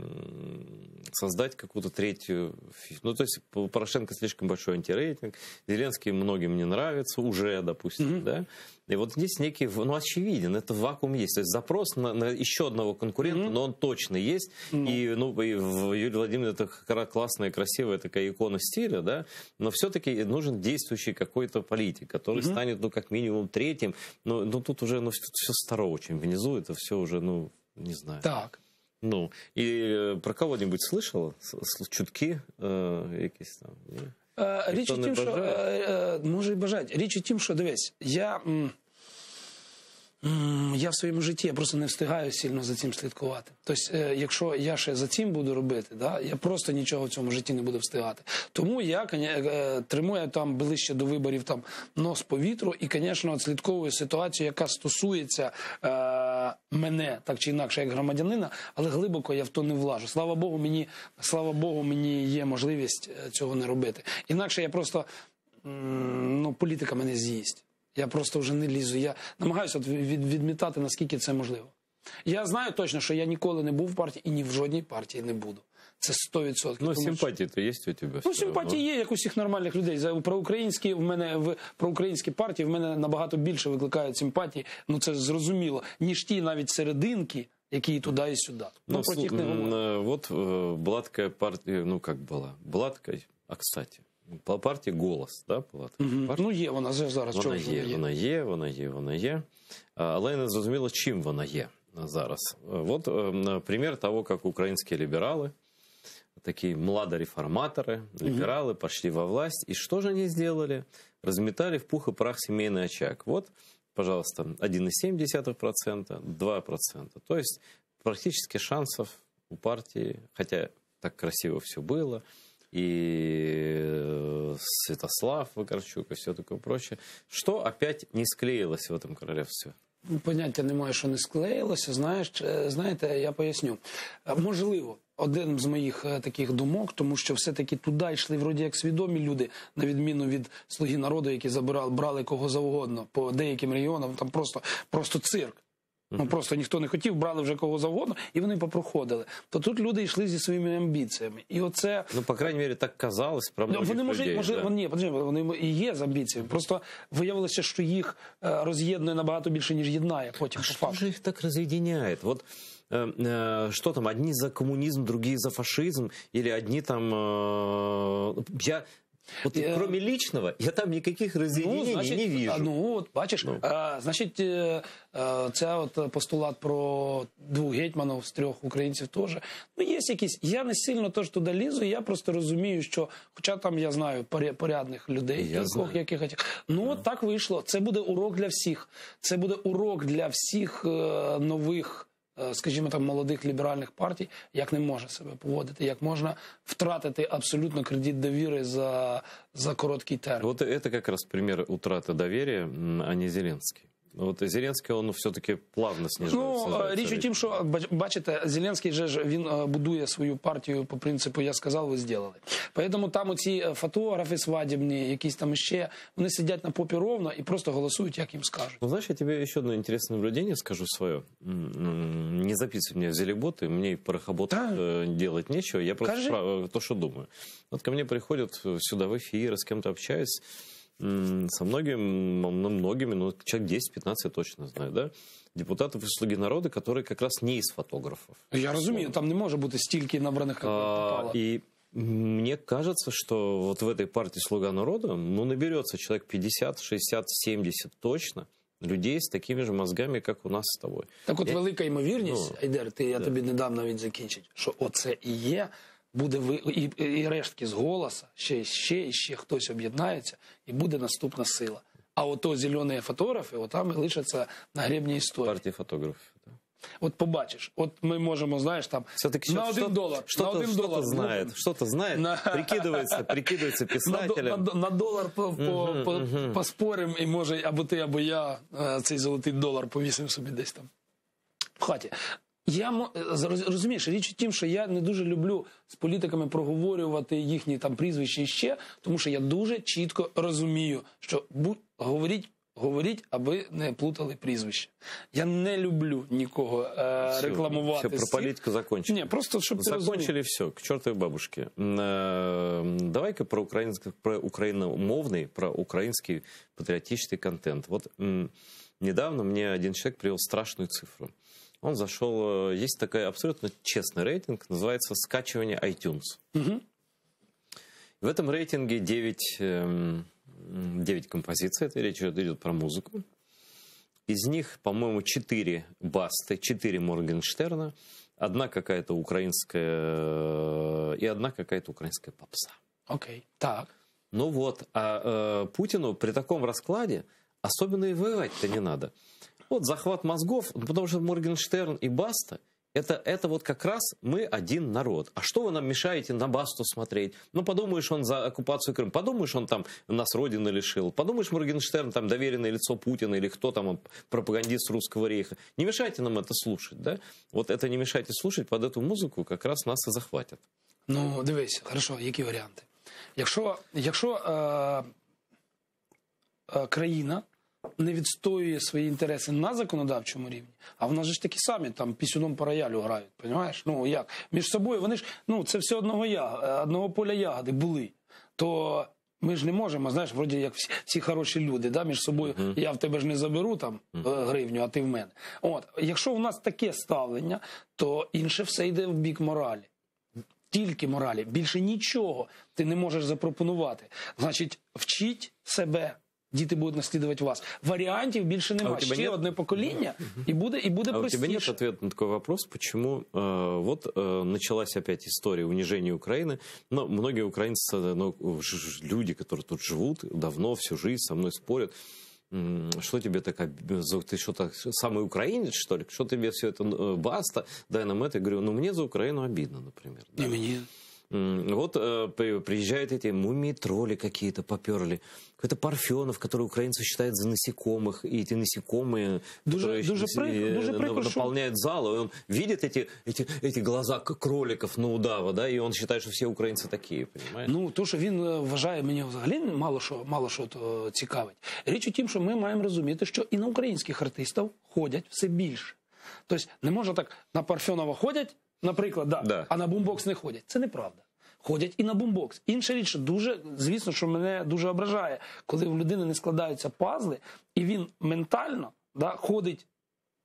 создать какую-то третью... Ну, то есть Порошенко слишком большой антирейтинг, Зеленский многим не нравится, уже, допустим, mm-hmm. да? И вот здесь некий, ну, очевиден, это вакуум есть. То есть запрос на, на еще одного конкурента, mm-hmm. но он точно есть. Mm-hmm. И, ну, и Юлия Владимировна это классная, красивая такая икона стиля, да? Но все-таки нужен действующий какой-то политик, который mm-hmm. станет, ну, как минимум третьим. Ну, ну тут уже, ну, все старо очень внизу, это все уже, ну, не знаю. Так. Ну, і про кого-нибудь слышала? Чутки е, якісь там? Ні? Е, річ у тім, що... Е, е, може і бажають. Річ у тім, що, дивись, я... М, м, я в своєму житті я просто не встигаю сильно за цим слідкувати. Тобто, е, якщо я ще за цим буду робити, да, я просто нічого в цьому житті не буду встигати. Тому я е, тримую там ближче до виборів там нос по вітру і, звісно, слідковую ситуацію, яка стосується е, мене, так чи інакше, як громадянина, але глибоко я в то не влажу. Слава Богу, мені, слава Богу, мені є можливість цього не робити. Інакше я просто, м, ну, політика мене з'їсть. Я просто вже не лізу. Я намагаюся від, відмітати, наскільки це можливо. Я знаю точно, що я ніколи не був в партії і ні в жодній партії не буду. Це сто відсотків. Ну, симпатії-то є у тебе? Ну, симпатії є, як у всіх нормальних людей. За проукраїнські в мене в проукраїнські партії в мене набагато більше викликають симпатії. Ну, це зрозуміло, ніж ті навіть серединки, які туди і сюди. Ну, ну про не говорю. Вот была такая партия, ну, как была? Была такая, а, кстати, партія «Голос», да, була така угу. партія? Ну, є вона зараз. Вона є, є, вона є, вона є, вона є. Але не зрозуміло, чим вона є зараз. Вот пример того, как украинские либералы, такие младореформаторы, либералы, угу. пошли во власть. И что же они сделали? Разметали в пух и прах семейный очаг. Вот, пожалуйста, один и семь десятых процента, два процента. То есть практически шансов у партии, хотя так красиво все было, и Святослав Вакарчук, и все такое прочее. Что опять не склеилось в этом королевстве? Поняття немає, що не склеїлося. Знаєш, знаєте, я поясню. Можливо, один з моїх таких думок, тому що все-таки туди йшли вроді як свідомі люди, на відміну від «Слуги народу», які забирали, брали кого завгодно по деяким регіонам, там просто, просто цирк. Ну, просто ніхто не хотів, брали вже кого завгодно, і вони попроходили. То тут люди йшли зі своїми амбіціями. І оце... Ну, по крайній мірі, так казалось про многих вони, може, людей. Може, да? вони, подожди, вони і є з амбіціями. Просто виявилося, що їх роз'єднує набагато більше, ніж єднає потім. А що ж їх так роз'єдняє? Вот, э, э, что там, одни за коммунизм, другие за фашизм? Или одни там... Э, я... Вот Е, кроме личного, я там никаких разъединений значить, не вижу. а, Ну, от, бачиш, Ну. а, значить, е, е, це от постулат про двох гетьманів з трьох українців теж. Ну, є якісь, я не сильно теж туди лізу, я просто розумію, що, хоча там я знаю поря- порядних людей, Я знаю. яких, яких, ну, от так вийшло. Це буде урок для всіх. Це буде урок для всіх е, нових, е, скажімо так, молодих ліберальних партій, як не може себе поводити, як можна втратити абсолютно кредит довіри за, за короткий термін. Вот это как раз пример утраты доверия, м, а не Зеленский. Вот Зеленский, он все-таки плавно снижается. Ну, е, річ у тім, що, бач- бачите, Зеленський же ж, він е, будує свою партію по принципу «я сказав, ви зробили». Тому там оці фотографи свадібні, якісь там ще, вони сидять на попі ровно і просто голосують, як їм скажуть. Ну, знаешь, я тебе еще одно интересное наблюдение скажу свое. М, Не записывай меня в зелеботы, мне и порохобот Да. э, делать нечего, я просто Скажи. спра- то, что думаю. Вот ко мне приходят сюда в эфир, с кем-то общаюсь, м, со многими, ну, многими, ну, человек десять-пятнадцать я точно знаю, да, депутатов из «Слуги народа», которые как раз не из фотографов. Я розумію, там не може бути стільки набраних, як А, попало. и мне кажется, что вот в этой партии «Слуга народа» ну, наберется человек пятьдесят, шестьдесят, семьдесят точно людей с такими же мозгами, как у нас с тобой. Так от Я- велика ймовірність, Ну, Айдер, ти, я да. тобі не дам навіть закінчити, що оце і є, буде ви, і, і рештки з голоса, ще, ще і ще хтось об'єднається, і буде наступна сила. А ото зелені фотографи, отам і лишаться на гребні історії. Партия фотографов. Да. От побачиш, от ми можемо, знаєш, там Все-таки на один долар, на что-то, один что-то долар знает, ну, что-то знает, На- прикидывается, прикидывается на, до- писателем. на, на долар по, по, Мгм, по, мгм. поспорим, і може або ти, або я е, цей золотий долар повісимо собі десь там в хаті. Я мо- роз- розумієш, річ у тім, що я не дуже люблю з політиками проговорювати їхні там прізвища і ще, тому що я дуже чітко розумію, що будь говоріть. Говоріть, аби не плутали прізвище. Я не люблю нікого е, Всё, рекламувати. всё, про з цим. политику закончили. Ні, просто щоб ти розумів. Закончили все, к чертовой бабушке. М, э, Давай-ка про, украинск- про украиномовный, про украинский патриотический контент. Вот м, недавно мне один человек привел страшную цифру. Он зашел, э, есть такой абсолютно честный рейтинг, называется «Скачивание iTunes». Мгм. В этом рейтинге девять, эм, девять композиций, это речь идет про музыку. Из них, по-моему, четыре Басты, четыре Моргенштерна, одна какая-то украинская э, и одна какая-то украинская попса. Окей, так. Ну вот, а э, Путину при таком раскладе особенно и воевать-то не надо. Вот захват мозгов, ну, потому что Моргенштерн и Баста это, это вот как раз мы один народ. А что вы нам мешаете на Басту смотреть? Ну, подумаешь, он за оккупацию Крыма, подумаешь, он там нас родины лишил, подумаешь, Моргенштерн там доверенное лицо Путина или кто там, пропагандист русского рейха. Не мешайте нам это слушать, да? Вот это не мешайте слушать, под эту музыку как раз нас и захватят. Ну, дивись, хорошо, які варіанти? Якщо, якщо е, е, країна не відстоює свої інтереси на законодавчому рівні, а в нас же ж такі самі там пісюном по роялю грають, розумієш? Ну, як? Між собою вони ж, ну, це все одного, я, одного поля ягоди були. То ми ж не можемо, знаєш, вроді як всі, всі хороші люди, да, між собою, uh-huh. я в тебе ж не заберу там uh-huh. гривню, а ти в мене. От, якщо в нас таке ставлення, то інше все йде в бік моралі. Тільки моралі. Більше нічого ти не можеш запропонувати. Значить, вчіть себе. Діти будуть наслідувати вас. Варіантів більше немає. А Ще нет? одне покоління, і буде, і буде а простіше. у тебя нет ответа на такой вопрос, почему э, вот э, началась опять история унижения Украины, но многие украинцы, ну, ж- ж- люди, которые тут живут давно, всю жизнь со мной спорят, м, что тебе так, об- за- ты что так, самый украинец, что ли, что тебе все это, э, Баста, дай нам это, я говорю, ну, мне за Украину обидно, например. да. І мені. М, Вот э, при- приезжают эти мумии-тролли какие-то поперли. Какой-то Парфенов, который украинцы считают за насекомых. И эти насекомые, Дуже- которые дуже э, прикро- дуже на- прикро, що- наполняют зал. И он видит эти, эти, эти глаза к- кроликов на удава, да, и он считает, что все украинцы такие, понимаешь? Ну, то, що він е, вважає, мені взагалі мало що, мало що то цікавить. Річ у тім, що ми маємо розуміти, що і на українських артистів ходять все більше. Тобто не можна так, на Парфенова ходять, наприклад, да, Да. а на бумбокс не ходять. Це неправда. Ходять і на бумбокс. Інша річ, що дуже, звісно, що мене дуже ображає, коли в людини не складаються пазли, і він ментально, да, ходить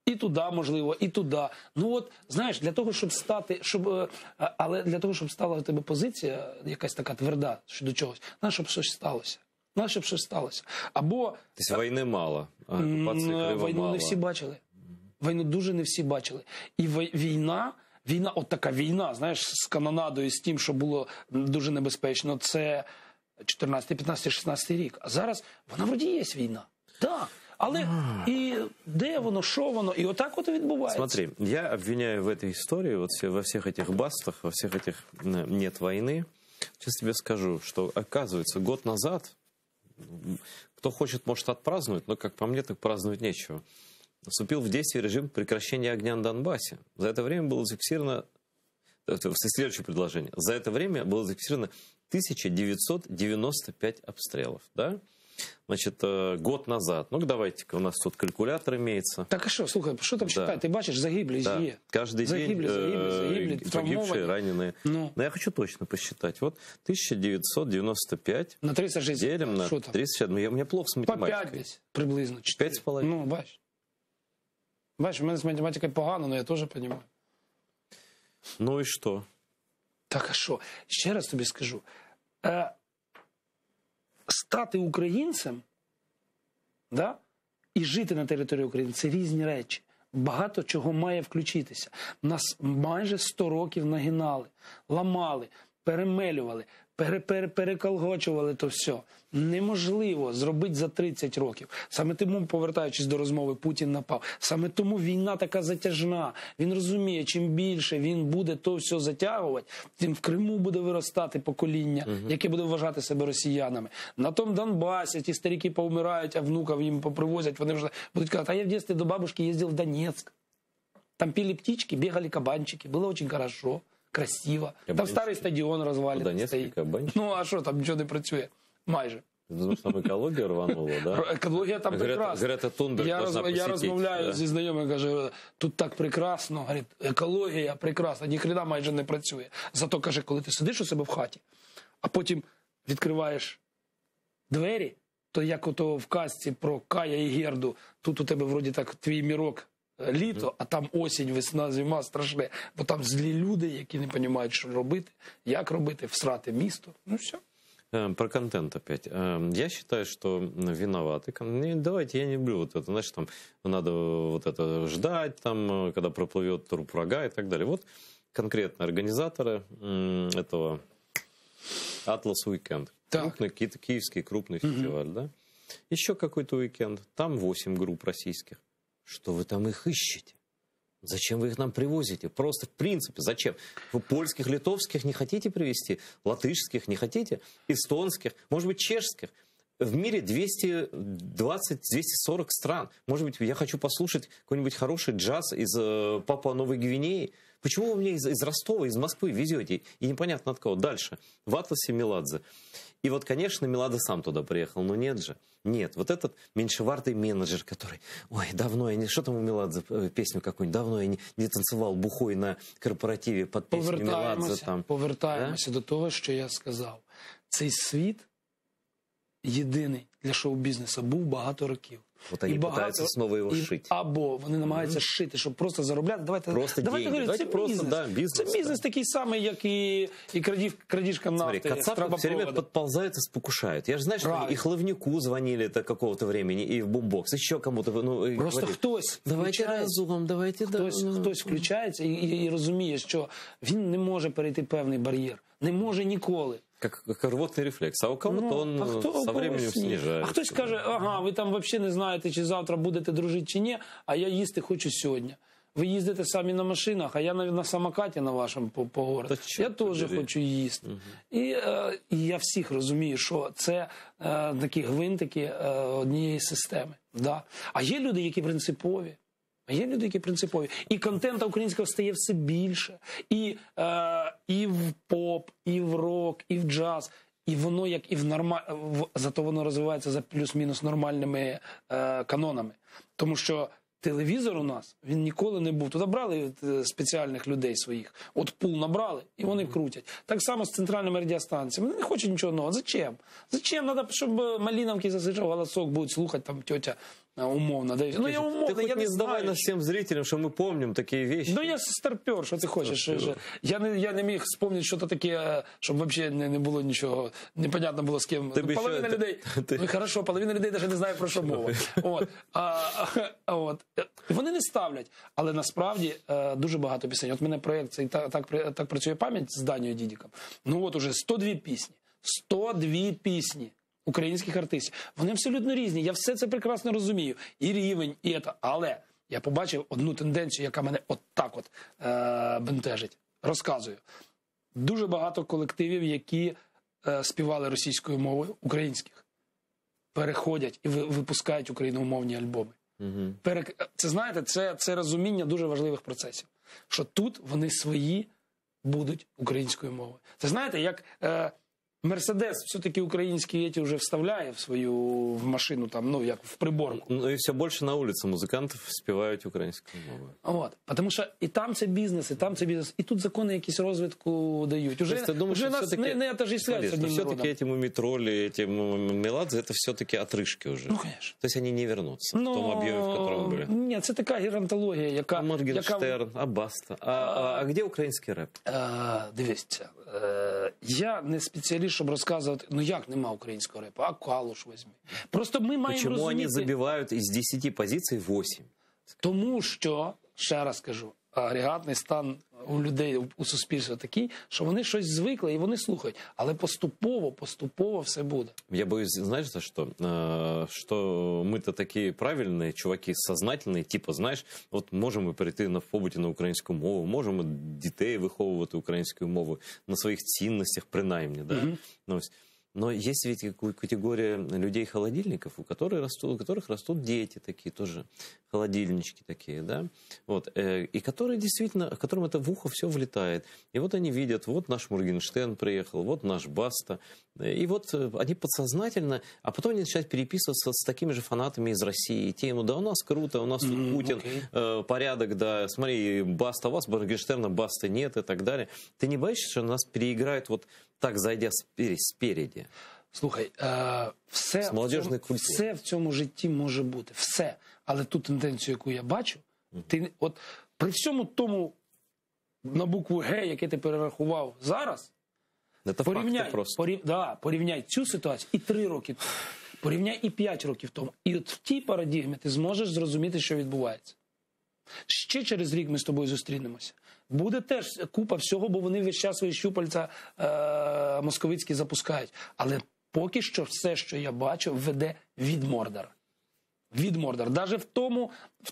І туди, можливо, і туди. Ну от, знаєш, для того, щоб стати, щоб, е, але для того, щоб стала у тебе позиція якась така тверда щодо чогось, треба, щоб щось сталося. Треба, щоб щось сталося. Або... Тобто війни мало, а окупації Криму Війну мало. не всі бачили. Війну дуже не всі бачили. І війна, війна, от така війна, знаєш, з канонадою, з тим, що було дуже небезпечно, це чотирнадцятий, п'ятнадцятий, шістнадцятий рік. А зараз вона вроді є війна. Так. Але і де воно, що воно, і отак от і відбувається. Смотри, я обвиняю в этой истории, вот все, во всех этих бастах, во всех этих «нет войны». Сейчас тебе скажу, что, оказывается, год назад, кто хочет, может отпраздновать, но, как по мне, так праздновать нечего. Вступил в действие режим прекращения огня на Донбассе. За это время было зафиксировано, это следующее предложение, за это время было зафиксировано тысяча девятьсот девяносто пять обстрелов, да? Значит, год назад. Ну, давайте-ка, у нас тут калькулятор имеется. Так а що, слухай, що там считати? Да. Ти бачиш, загиблі да. є. Каждый загиблі, день загиблі, загиблі, э, погибшие, раненые. Ну. Но я хочу точно посчитать. Вот тысяча девятьсот девяносто пять на тридцать шесть делим на тридцать шесть. Ну, я, у меня плохо с математикой. По пять десь, приблизно. пять с половиной. Ну, бачиш. Бачиш, у мене з математикою погано, але я теж розумію. Ну і що? Так а що? Ще раз тобі скажу. Е, стати українцем, да, і жити на території України – це різні речі. Багато чого має включитися. Нас майже сто років нагинали, ламали, перемелювали, пере, пере, переколгочували то все. Неможливо зробити за тридцять років. Саме тому, повертаючись до розмови, Путін напав. Саме тому війна така затяжна. Він розуміє, чим більше він буде то все затягувати, тим в Криму буде виростати покоління, угу. яке буде вважати себе росіянами. На тому Донбасі ті старики повмирають, а внуків їм попривозять. Вони вже будуть казати, а я в дитинстві до бабушки їздив в Донецьк. Там пили птички, бегали кабанчики. Было очень хорошо, красиво. Кабанчики. Там старий стадіон розвалений стоїть. Ну, а що, там нічого не працює? Майже. Потому что там экология рванула, да? Екологія там прекрасна. Грета Тунберг я, должна роз, я розмовляю да? зі знайомими, каже, тут так прекрасно, говорить, екологія прекрасна, ніхрена майже не працює. Зато, каже, коли ти сидиш у себе в хаті, а потім відкриваєш двері, то як ото в казці про Кая і Герду, тут у тебе вроді так твій мірок літо, а там осінь, весна, зима страшне. Бо там злі люди, які не розуміють, що робити, як робити, всрати місто. Ну все. Про контент опять. Я считаю, что виноваты. Давайте, я не люблю вот это, значит, там надо вот это ждать, там, когда проплывет труп врага и так далее. Вот конкретно организаторы этого Atlas Weekend. Крупный, киевский крупный фестиваль, угу. да? Еще какой-то уикенд. Там восемь групп российских. Что вы там их ищете? Зачем вы их нам привозите? Просто, в принципе, зачем? Вы польских, литовских не хотите привезти? Латышских не хотите? Эстонских? Может быть, чешских? В мире двести двадцать - двести сорок стран. Может быть, я хочу послушать какой-нибудь хороший джаз из э, Папуа-Новой Гвинеи. Почему вы мне из, из Ростова, из Москвы везете? И непонятно от кого. Дальше. В Атласе Меладзе. И вот, конечно, Меладзе сам туда приехал, но нет же. Нет, вот этот меньшевартый менеджер, который... Ой, давно я не... Что там у Меладзе? Песню какую-нибудь? Давно я не, не танцевал бухой на корпоративі під пісню Меладзе. Там. Повертаємося да? до того, що я сказав. Цей світ єдиний для шоу-бізнесу був багато років. Вот они багато, пытаются снова его і, шить. Або вони намагаються mm-hmm. шити, щоб просто заробляти. Давайте, просто давайте деньги. говорити, Давайте це просто, бізнес. Да, бизнес. Це бізнес такий самий, як і, і крадіж, крадіжка нафти. Смотри, Кацапов все время подползают и спокушают. Я же знаю, что и Хловнику звонили это какого-то времени, и в Бумбокс, еще кому-то. Ну, просто говорит, хтось давайте разумом, давайте... Хтось, да, хтось включається і, і, і розуміє, що він не може перейти певний бар'єр. Не може ніколи. Как, как рвотный рефлекс. А у кого-то ну, он а хто, со временем снижается. А хтось скаже, ага, ви там взагалі не знаєте, чи завтра будете дружити, чи ні, а я їсти хочу сьогодні. Ви їздите самі на машинах, а я на, на самокаті на вашому по, по городу. Я теж хочу їсти. Угу. І, е, і я всіх розумію, що це е, такі гвинтики е, однієї системи. Да? А є люди, які принципові. А є люди, які принципові. І контента українського стає все більше. І, е, і в поп, і в рок, і в джаз. І воно, як і в нормаль... зато воно розвивається за плюс-мінус нормальними е, канонами. Тому що телевізор у нас, він ніколи не був. Туди брали спеціальних людей своїх. От пул набрали, і вони крутять. Так само з центральними радіостанціями. Вони не хочуть нічого нового. Зачем? Зачем? Треба, щоб Малиновки засичав голосок, будуть слухати там тьотя е, умовно. Да, ну, я умовно, Ты хоть я не не сдавай знаю. нас всем зрителям, что мы помним такие вещи. Ну, я старпер, що ти хочеш. Старпер. Я не, я не міг вспомнити, що то таке, щоб взагалі не, не було нічого, непонятно було з ким. Ти б Половина ще- людей, ти- ну, хорошо, половина людей навіть не знає, про що мова. От. А, а, от. Вони не ставлять, але насправді е, дуже багато пісень. От в мене проєкт, цей «Так, так, при- так працює пам'ять» з Данією Дідіком. Ну от уже сто дві пісні. сто дві пісні українських артистів. Вони абсолютно різні. Я все це прекрасно розумію. І рівень, і це. Але я побачив одну тенденцію, яка мене от так от е, бентежить. Розказую. Дуже багато колективів, які е, співали російською мовою, українських, переходять і ви- випускають україномовні альбоми. Мгм. Перек... Це, знаєте, це, це розуміння дуже важливих процесів. Що тут вони свої будуть українською мовою. Це знаєте, як е, Мерседес все-таки українські еті вже вставляє в свою в машину, там, ну, як в приборку. Ну и все больше на улице музыкантов спевают украинскую мову. От, тому що і там це бізнес, і там це бізнес, і тут закони якісь розвитку дають. Уже, То есть ты думаешь, уже что нас всё-таки- не, не отождествляють з Смотри, одним что все-таки народом. эти мумитроли, эти м- меладзе, это все-таки отрыжки уже. Ну, конечно. То есть они не вернутся в Ну, том объеме, в котором были. Ні, це така геронтологія, яка... А яка Моргенштерн, а Баста. А, а, а где украинский рэп? Е, дивіться, е, я не спеціаліст, щоб розказувати, ну як нема українського репу, а Калуш візьми. Просто ми маємо Почему розуміти, они забивают из десяти позиций восемь? тому що, ще раз кажу, агрегатний стан у людей, у- у суспільства такий, що вони щось звикли і вони слухають. Але поступово, поступово все буде. Я боюсь, знаешь, за что? Э, Что мы-то такие правильные чуваки, сознательные, типа, знаешь, вот можем ми перейти на в побуті на українську мову, можемо дітей виховувати українською мовою на своїх цінностях, принаймні, да? Ну, ось. Но есть ведь ка- категория людей-холодильников, у которых растут, у которых растут дети такие тоже, холодильнички такие, да, вот, э, и которые действительно, которым это в ухо все влетает. И вот они видят, вот наш Моргенштерн приехал, вот наш Баста, и вот э, они подсознательно, а потом они начинают переписываться с такими же фанатами из России, и те ему, да, у нас круто, у нас тут М, Путин, окей. э, порядок, да, смотри, Баста у вас, Моргенштерна, Басты нет и так далее. Ты не боишься, что нас переиграют вот так, зайдя спе- спереди? Слухай, е, все, З в молодіжної цьому, культури. все в цьому житті може бути. Все. Але ту тенденцію, яку я бачу, ти, от, при всьому тому на букву Г, яке ти перерахував зараз, Это порівняй, факты просто. порів, да, порівняй цю ситуацію і три роки тому, порівняй і п'ять років тому. І от в тій парадігмі ти зможеш зрозуміти, що відбувається. Ще через рік ми з тобою зустрінемося. Буде теж купа всього, бо вони весь час свої щупальця е- московицькі запускають. Але поки що все, що я бачу, веде від Мордора. Від Мордора. Навіть в тому, в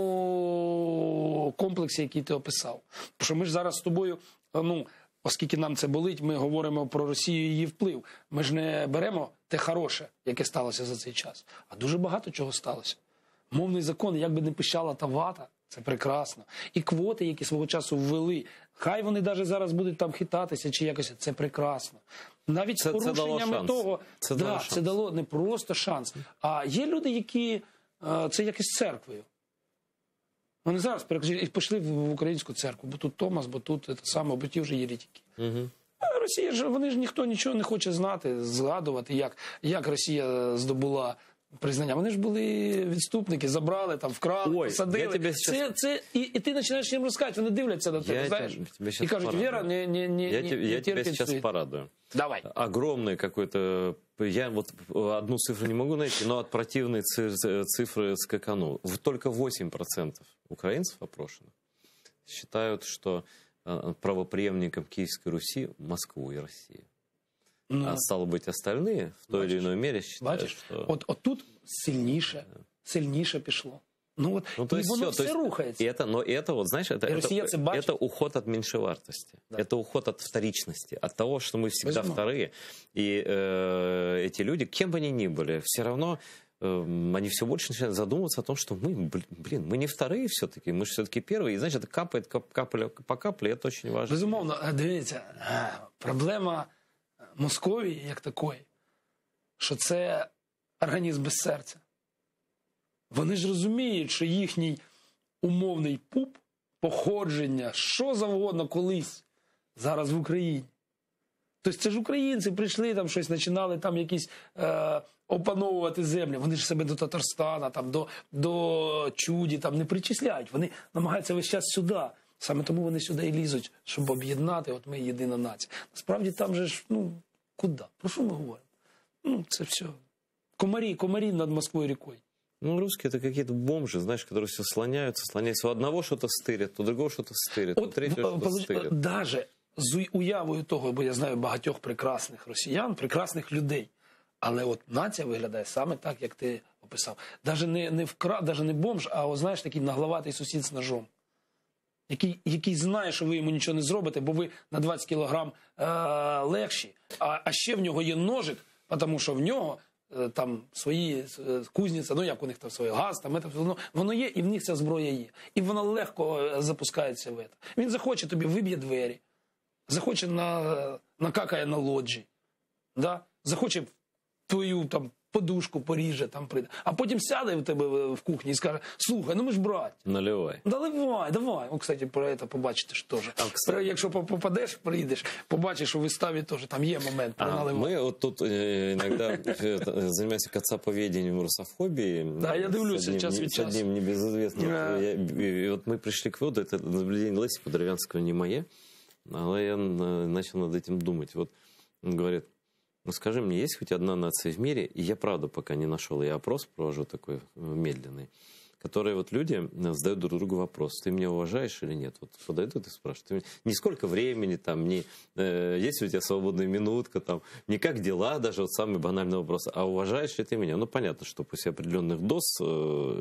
тому комплексі, який ти описав. Тому що ми ж зараз з тобою, ну, оскільки нам це болить, ми говоримо про Росію і її вплив. Ми ж не беремо те хороше, яке сталося за цей час. А дуже багато чого сталося. Мовний закон, як би не пищала та вата, це прекрасно. І квоти, які свого часу ввели, хай вони навіть зараз будуть там хитатися чи якось, це прекрасно. Навіть з Це- це дало порушеннями шанс. того, Це да, дало це шанс. дало не просто шанс. А є люди, які, е, це як із церквою. Вони зараз перекажуть, і пішли в українську церкву, бо тут Томас, бо тут те саме, бо ті вже єретики. Мгм. А Росія ж, вони ж ніхто нічого не хоче знати, згадувати, як, як Росія здобула признання. Вони ж були відступники, забрали, там, вкрали, Ой, посадили. я тебе це, щас- це, і, і ти починаєш їм розказати, вони дивляться на тебе, Я знаєш, тебе- тебе і щас кажуть, порадую. Віра не, не, не, Я, не, тебе, не я тебя терпить сейчас свої». порадую. Давай. Огромный какой-то... Я вот одну цифру не могу найти, но от противной ци- цифры скакану. В- Только восемь процентов украинцев опрошенных считают, что э, правопреемником Киевской Руси Москву и Россию. Ну, А стало быть, остальные в той или Бачиш. иной мере считают, бачиш, что... от, от тут сильніше, сильніше пішло. Ну, от, Ну, то і есть воно всё, все то есть рухається. И это, но это вот, знаешь, это, И это, россияне бачат. это уход от меньшевартости. Да. Это уход от вторичности, от того, что мы всегда Безумовно. вторые. И э, эти люди, кем бы они ни были, все равно э, они все больше начинают задумываться о том, что мы, бл- блин, мы не вторые все-таки, мы же все-таки первые. И, знаешь, это капает кап- капля по капле, это очень важно. Безумовно, е, дивіться, е, проблема Московії як такої, що це організм без серця. Вони ж розуміють, що їхній умовний пуп, походження, що завгодно колись, зараз в Україні. Тобто це ж українці прийшли, там щось починали, там якісь е, опановувати землю. Вони ж себе до Татарстана, там, до, до Чуді там, не причисляють. Вони намагаються весь час сюди. Саме тому вони сюди і лізуть, щоб об'єднати, от ми єдина нація. Насправді там же ж, ну, куди? Про що ми говоримо? Ну, це все. Комарі, комарі над Москвою рікою. Ну, русские это какие-то бомжи, знаешь, которые все слоняются, слоняются. У одного что-то стырят, у другого что-то стырят, у От, третьего что-то стырят. даже з уявою того, бо я знаю багатьох прекрасних росіян, прекрасних людей. Але от нація виглядає саме так, як ти описав. Даже не, не, вкра... даже не бомж, а, о, знаєш, такий нагловатий сусід з ножом. Який, який знає, що ви йому нічого не зробите, бо ви на двадцять кілограм е- легші. А, а ще в нього є ножик, тому що в нього е- там свої е- кузниця, ну як у них там своє газ, там, це, воно, воно є, і в них ця зброя є. І вона легко е- запускається в це. Він захоче тобі, виб'є двері, захоче на, накакає на лоджі, да? Захоче твою там подушку поріже, там прийде. А потім сяде в тебе в кухні і скаже: слухай, ну ми ж браття. Наливай. Давай, давай. О, кстати, про це побачите ж теж. А, кстати... Якщо попадеш, приїдеш, побачиш у виставі теж, там є момент про а, наливай. Мы вот тут э, иногда занимаемся кацаповедением, русофобией. Да, я дивлюсь с одним, час від с часу. одним небезызвестным. Да. Я- И вот мы пришли к выводу, это наблюдение Леси Подоровянского не мое, але я э, начал над этим думать. Вот он говорит: ну скажи мне, есть хоть одна нация в мире, и я правда пока не нашел, я опрос провожу такой э, медленный, которые вот люди э, задают друг другу вопрос: ты меня уважаешь или нет? Вот подойдут и спрашивают: ты меня- не сколько времени, там, не э, есть ли у тебя свободная минутка, там, не как дела, даже вот самый банальный вопрос, а уважаешь ли ты меня? Ну понятно, что после определенных доз э,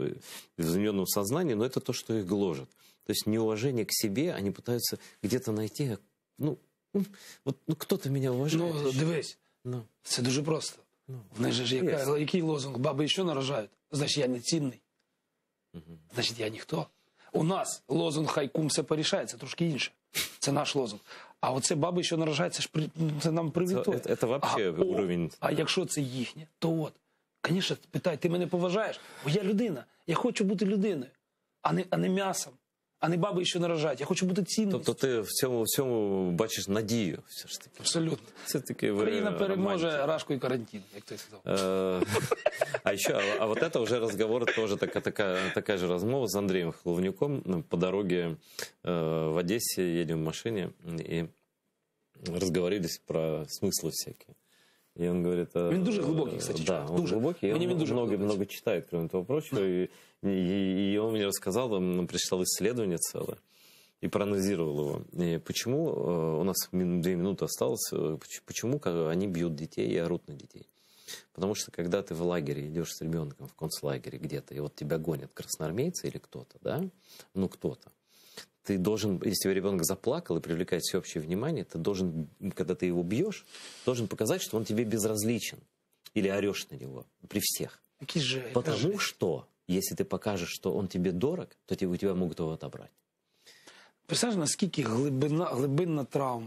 в измененном сознании, но это то, что их гложет. То есть неуважение к себе, они пытаются где-то найти, ну, ну, вот, ну кто-то меня уважает. Ну, дивись, Ну, це дуже просто. ну. В них же ж яка, який лозунг? Баби що наражають? Значить, я не цінний. Значить, я ніхто. У нас лозунг «Хай кум все порішає» – це трошки інше. Це наш лозунг. А оце баби, що наражають, це ж при- це нам привітує. Це- це вообще а, уровень. О, а якщо це їхнє, то от. Звісно, питай, ти мене поважаєш? Бо я людина. Я хочу бути людиною, а не, а не м'ясом. А не баби, що наражають. Я хочу бути цінністю. Тобто ти в цьому, в цьому бачиш надію все ж таки. Абсолютно. Все-таки вы Україна переможе романтики. Рашку і карантин, як ти сказав. Э, А еще, а вот это уже разговор, тоже такая, такая, такая же размова с Андреем Хловнюком. Ну, по дороге э, в Одессе едем в машине и разговорились про смыслы всякие. И он говорит... э, Він дуже глибокий, кстати, Да, чувак. он Дуже. глубокий, и Мені он він дуже много, подобається. много читает, кроме того прочего. И, и, и он мне рассказал, он прочитал исследование целое и проанализировал его. И почему, э, у нас мин- две минуты осталось, э, поч- почему как они бьют детей и орут на детей? Потому что когда ты в лагере идешь с ребенком в концлагере где-то, и вот тебя гонят красноармейцы или кто-то, да, ну кто-то, ты должен, если твой ребенок заплакал и привлекает всеобщее внимание, ты должен, когда ты его бьешь, должен показать, что он тебе безразличен. Или орешь на него при всех. Який же, яка Потому жесть. что, если ты покажешь, что он тебе дорог, то тебе, у тебя могут его отобрать. Представляєш, наскільки глибина, глибинна травма.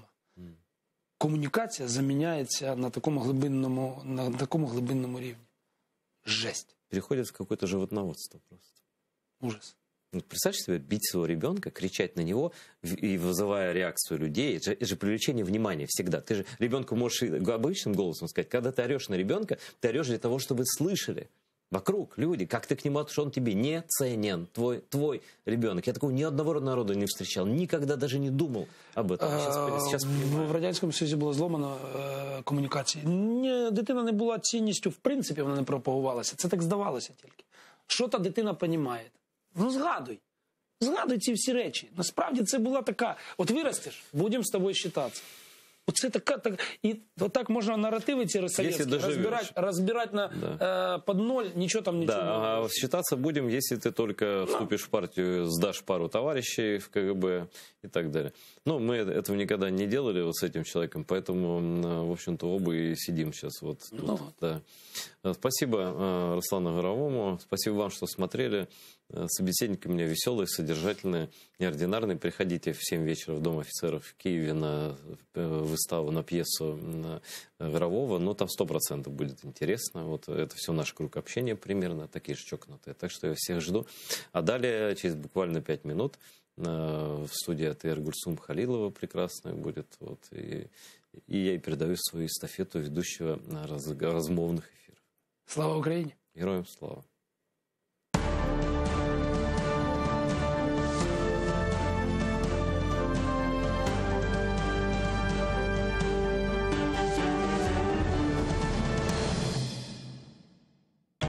Комунікація заміняється на такому глибинному, на такому глибинному рівні. Жесть. Переходит в какое-то животноводство просто. Ужас. Вот представь себе бить своего ребенка, кричать на него в- и вызывая реакцию людей. Это же, это же привлечение внимания всегда. Ты же ребенку можешь и обычным голосом сказать, когда ты орешь на ребенка, ты орешь для того, чтобы слышали вокруг люди, как ты к нему, что он тебе не ценен, твой, твой ребенок. Я такого ни одного народа не встречал, никогда даже не думал об этом. Сейчас, сейчас Е, понимаю. в Радянському Союзі було зломано е, комунікації. Ні, дитина не була цінністю, в принципі, вона не пропагувалася. Це так здавалося тільки. Що та дитина розуміє? Ну, згадуй. Згадуй ці всі речі. Насправді це була така, от виростеш, будемо з тобою считатися. Оце така, так, і отак можна наративи ці совєтські доживеш. розбирати, розбирати на Да. е, під ноль, нічого там нічого Да, не а буде. считаться будем, если ты только вступишь в партию, сдашь пару товарищей в КГБ и так далее. Но мы этого никогда не делали вот с этим человеком, поэтому, м, в общем-то, оба и сидим сейчас вот тут. Ну. Да. Спасибо э, Руслану Горовому, спасибо вам, что смотрели. Э, Собеседники у меня веселые, содержательные, неординарные. Приходите в семь вечера в Дом офицеров в Киеве на э, выставу, на пьесу м, Горового. Но там сто процентов будет интересно. Вот это все наш круг общения примерно, такие же чокнутые. Так что я всех жду. А далее, через буквально пять минут, э, в студии АТР Гульсум Халилова прекрасная будет. Вот, и, и я ей передаю свою эстафету ведущего раз, размовных эфиров. Слава Україні! Героям слава!